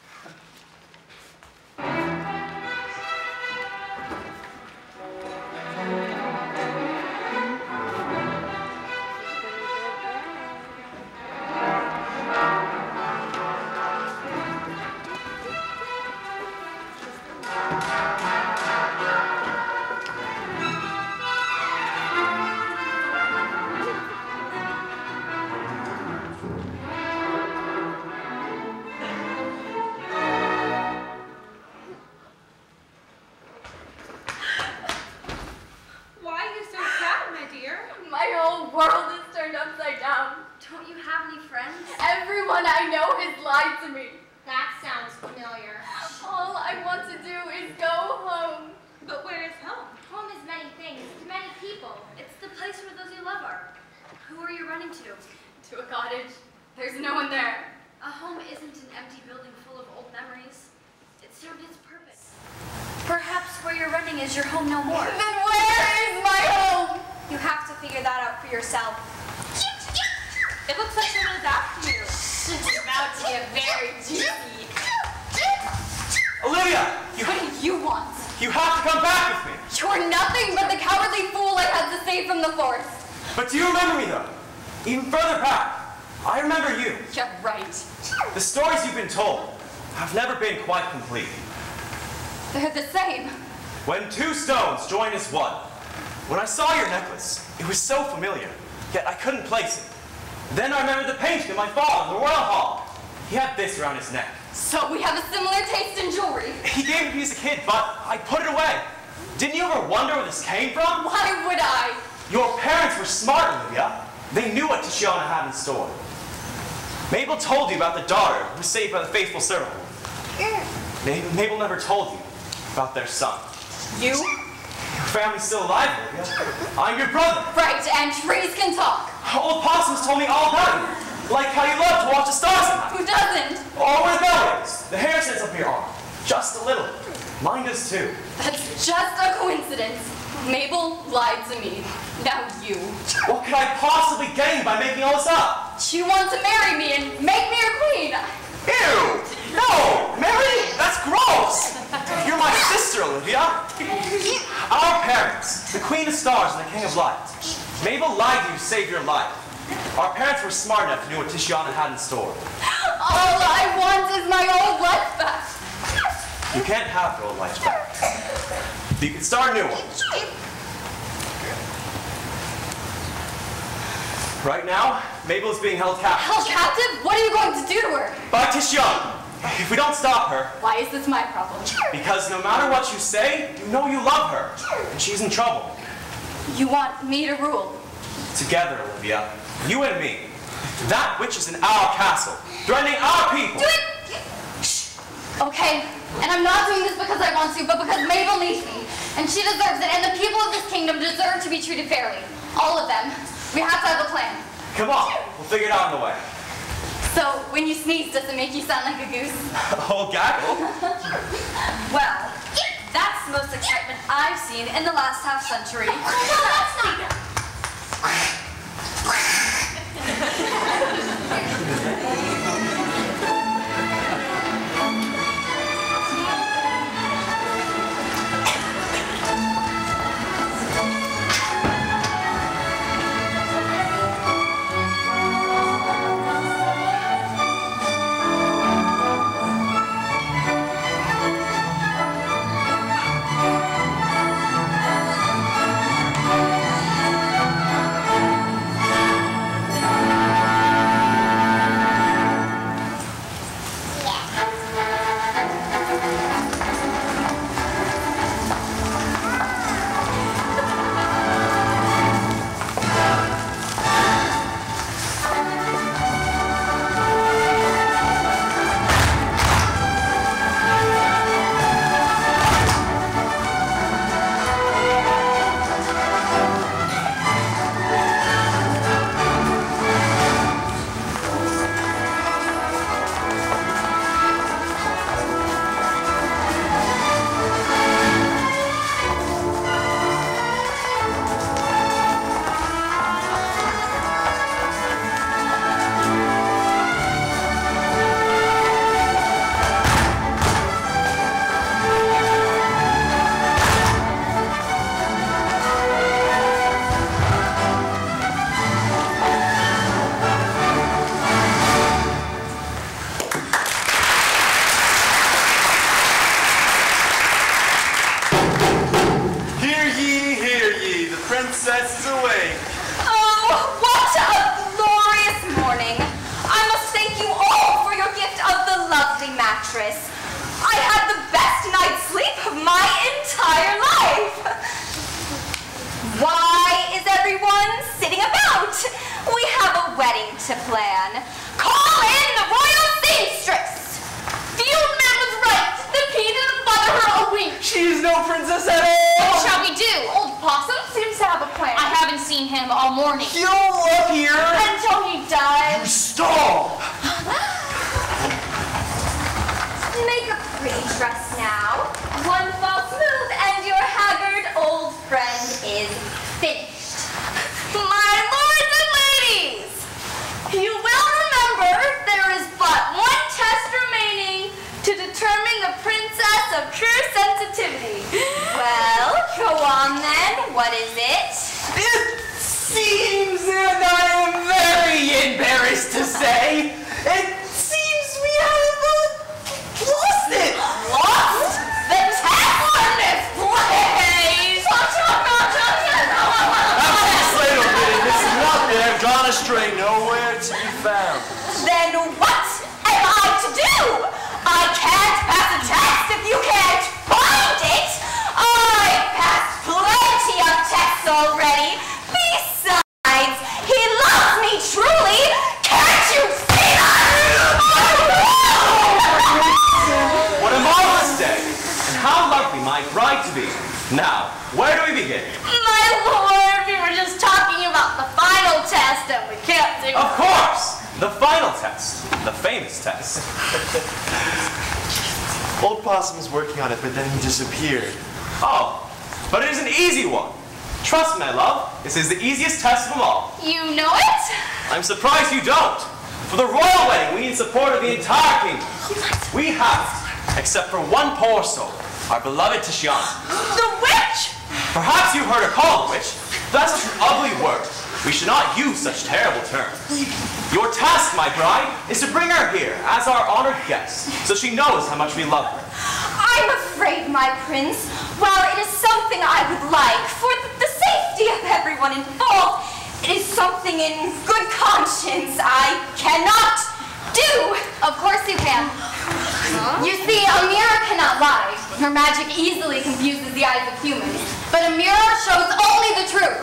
Everyone I know has lied to me. That sounds familiar. All I want to do is go home. But where is home? Home is many things to many people. It's the place where those you love are. Who are you running to? To a cottage. There's no one there. A home isn't an empty building full of old memories. It served its purpose. Perhaps where you're running is your home no more. Then where is my home? You have to figure that out for yourself. It looks like someone's after you. It's about to get very juicy. Olivia! What do you want? You have to come back with me! You're nothing but the cowardly fool I had to save from the forest. But do you remember me, though? Even further back, I remember you. Yeah, right. The stories you've been told have never been quite complete. They're the same. When two stones join as one. When I saw your necklace, it was so familiar, yet I couldn't place it. Then I remembered the painting of my father in the royal hall. He had this around his neck. So we have a similar taste in jewelry. He gave it to me as a kid, but I put it away. Didn't you ever wonder where this came from? Why would I? Your parents were smart, Olivia. They knew what Tiziana had in store. Mabel told you about the daughter who was saved by the faithful servant. Mabel never told you about their son. You? Your family's still alive, Olivia. I'm your brother. Right, and trees can talk. Old Possums told me all about you. Like how you love to watch the stars at night. Who doesn't? Or where the bell rings. The hair sits up your arm. Just a little. Mine does too. That's just a coincidence. Mabel lied to me. Now you. What could I possibly gain by making all this up? She wants to marry me and make me her queen. Ew! No! Mary! That's gross! You're my sister, Olivia. Our parents, the Queen of Stars and the King of Light. Mabel lied to you to save your life. Our parents were smart enough to know what Tiziana had in store. All I want is my old life back. You can't have your old life back. You can start a new one. Right now, Mabel is being held captive. Held captive? What are you going to do to her? By Tishyung. If we don't stop her... Why is this my problem? Because no matter what you say, you know you love her. And she's in trouble. You want me to rule? Together, Olivia. You and me. That witch is in our castle, threatening our people. Do it! Shh. Okay, and I'm not doing this because I want to, but because Mabel needs me. And she deserves it, and the people of this kingdom deserve to be treated fairly. All of them. We have to have a plan. Come on, we'll figure it out on the way. So, when you sneeze, does it make you sound like a goose? Oh, gaggle. Well, that's the most excitement I've seen in the last half century. No, that's not. I had the best night's sleep of my entire life. Why is everyone sitting about? We have a wedding to plan. Call in the royal seamstress. The old man was right. The pea didn't bother her a wink. She's no princess at all. What shall we do? Old Possum seems to have a plan. I haven't seen him all morning. You'll look here. Until he dies. Stop! Make a pretty dress now. One false move and your haggard old friend is finished. My lords and ladies, you will remember there is but one test remaining to determine the princess of true sensitivity. Well, go on then. What is it? It seems that I am very embarrassed to say. It seems we have lost it. Lost? The test on this place! Slater, this is not there, gone astray, nowhere to be found. Then what am I to do? I can't pass a test if you can't find it. I've passed plenty of tests already. Besides, he loves me truly. Can't you see that? What a marvelous day! And how lovely my bride to be. Now, where do we begin? My lord, we were just talking about the final test and we can't do Of course! The final test. The famous test. Old Possum is working on it, but then he disappeared. Oh, but it is an easy one. Trust me, my love. This is the easiest test of them all. You know it? I'm surprised you don't. For the royal wedding, we need support of the entire kingdom. We have it, except for one poor soul, our beloved Tishyung. the witch. Perhaps you've heard her called a witch. That's such an ugly word. We should not use such terrible terms. Your task, my bride, is to bring her here as our honored guest, so she knows how much we love her. I'm afraid, my prince, while it is something I would like for the safety of everyone involved, it is something in good conscience I cannot do. Of course you can. You see, a mirror cannot lie. Her magic easily confuses the eyes of humans, but a mirror shows only the truth.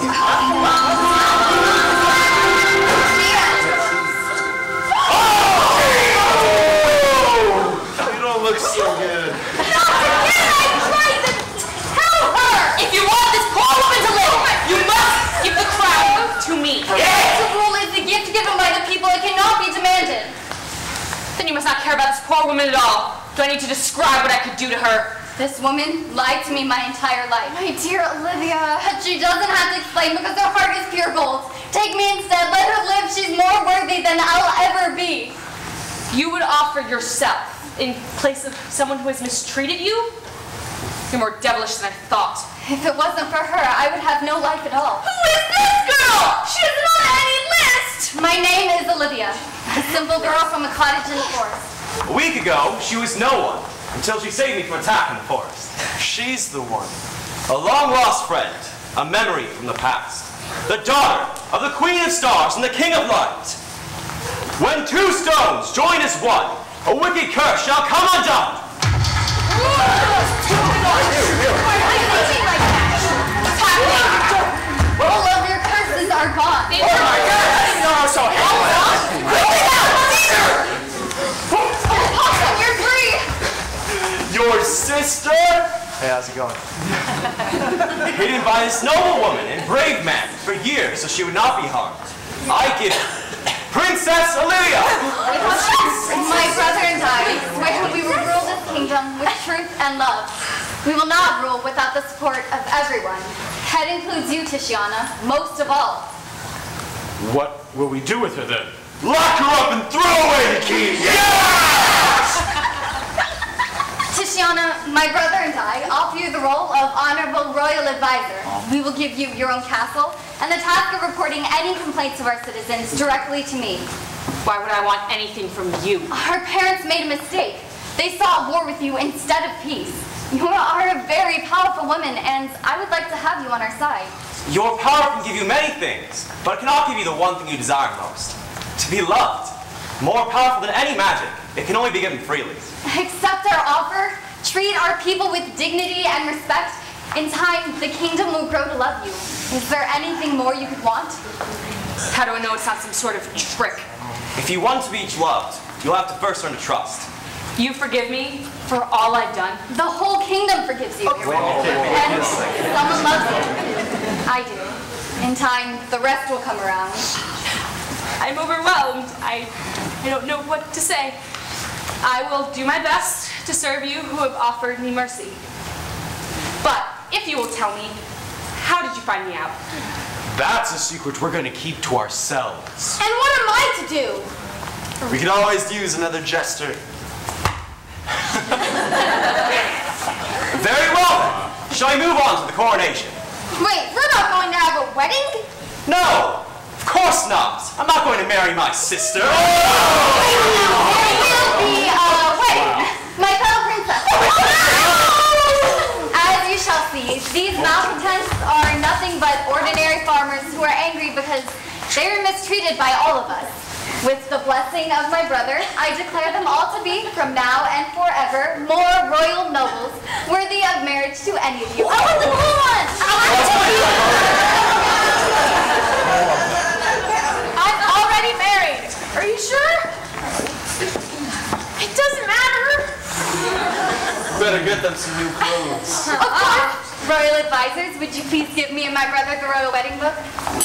You don't look so good. If you want this poor woman to live, you must give the crown to me. The right to rule is the gift given by the people. It cannot be demanded. Then you must not care about this poor woman at all. Do I need to describe what I could do to her? This woman lied to me my entire life. My dear Olivia. She doesn't have to explain because her heart is pure gold. Take me instead. Let her live. She's more worthy than I'll ever be. You would offer yourself in place of someone who has mistreated you? You're more devilish than I thought. If it wasn't for her, I would have no life at all. Who is this girl? She's not on any list. My name is Olivia, a simple girl from a cottage in the forest. A week ago, she was no one, until she saved me from attack in the forest. She's the one. A long-lost friend, a memory from the past. The daughter of the Queen of Stars and the King of Light. When two stones join as one, a wicked curse shall come undone. All of your curses are gone. Oh my God! You're so helpless! You're free! Your sister? Hey, how's it going? Hidden by this noble woman and brave man for years so she would not be harmed. I give Princess Olivia! My brother and I swear that we will rule this kingdom with truth and love. We will not rule without the support of everyone. That includes you, Tiziana, most of all. What will we do with her then? Lock her up and throw away the key! Tiziana, my brother and I offer you the role of Honorable Royal Advisor. We will give you your own castle and the task of reporting any complaints of our citizens directly to me. Why would I want anything from you? Our parents made a mistake. They sought war with you instead of peace. You are a very powerful woman, and I would like to have you on our side. Your power can give you many things, but it cannot give you the one thing you desire most. To be loved. More powerful than any magic. It can only be given freely. Accept our offer. Treat our people with dignity and respect. In time, the kingdom will grow to love you. Is there anything more you could want? How do I know it's not some sort of trick? If you want to be loved, you'll have to first learn to trust. You forgive me for all I've done? The whole kingdom forgives you. And someone loves you. I do. In time, the rest will come around. I'm overwhelmed. I don't know what to say. I will do my best to serve you who have offered me mercy. But if you will tell me, how did you find me out? That's a secret we're going to keep to ourselves. And what am I to do? We could always use another jester. Very well then. Shall we move on to the coronation? Wait, we're not going to have a wedding? No, of course not. I'm not going to marry my sister. There will be a wedding. My fellow princess. As you shall see, these malcontents are nothing but ordinary farmers who are angry because they were mistreated by all of us. With the blessing of my brother, I declare them all to be, from now and forever, more royal nobles, worthy of marriage to any of you. I want the blue one! I'm already married. Are you sure? It doesn't matter. Better get them some new clothes. Of course! Royal advisors, would you please give me and my brother the royal wedding book?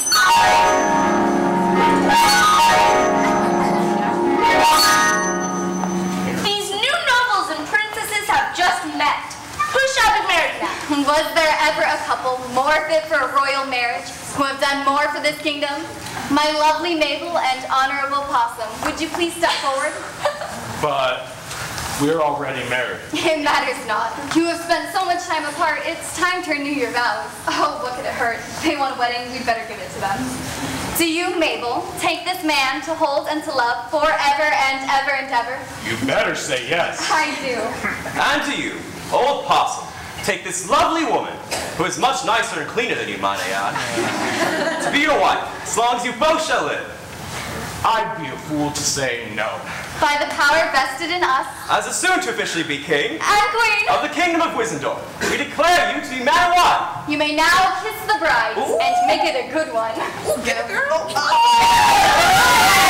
These new nobles and princesses have just met. Who shall be married now? Was there ever a couple more fit for a royal marriage who have done more for this kingdom? My lovely Mabel and Honorable Possum, would you please step forward? But we're already married. It matters not. You have spent so much time apart, it's time to renew your vows. Oh, look at it hurt. They want a wedding, we'd better give it to them. Do you, Mabel, take this man to hold and to love forever and ever and ever? You better say yes. I do. And to you, old possum, take this lovely woman, who is much nicer and cleaner than you, might I add, to be your wife, as long as you both shall live. I'd be a fool to say no. By the power vested in us, As a soon to officially be king and queen, of the kingdom of Wizendorf, we declare you to be man and wife. you may now kiss the bride and make it a good one. Get a girl.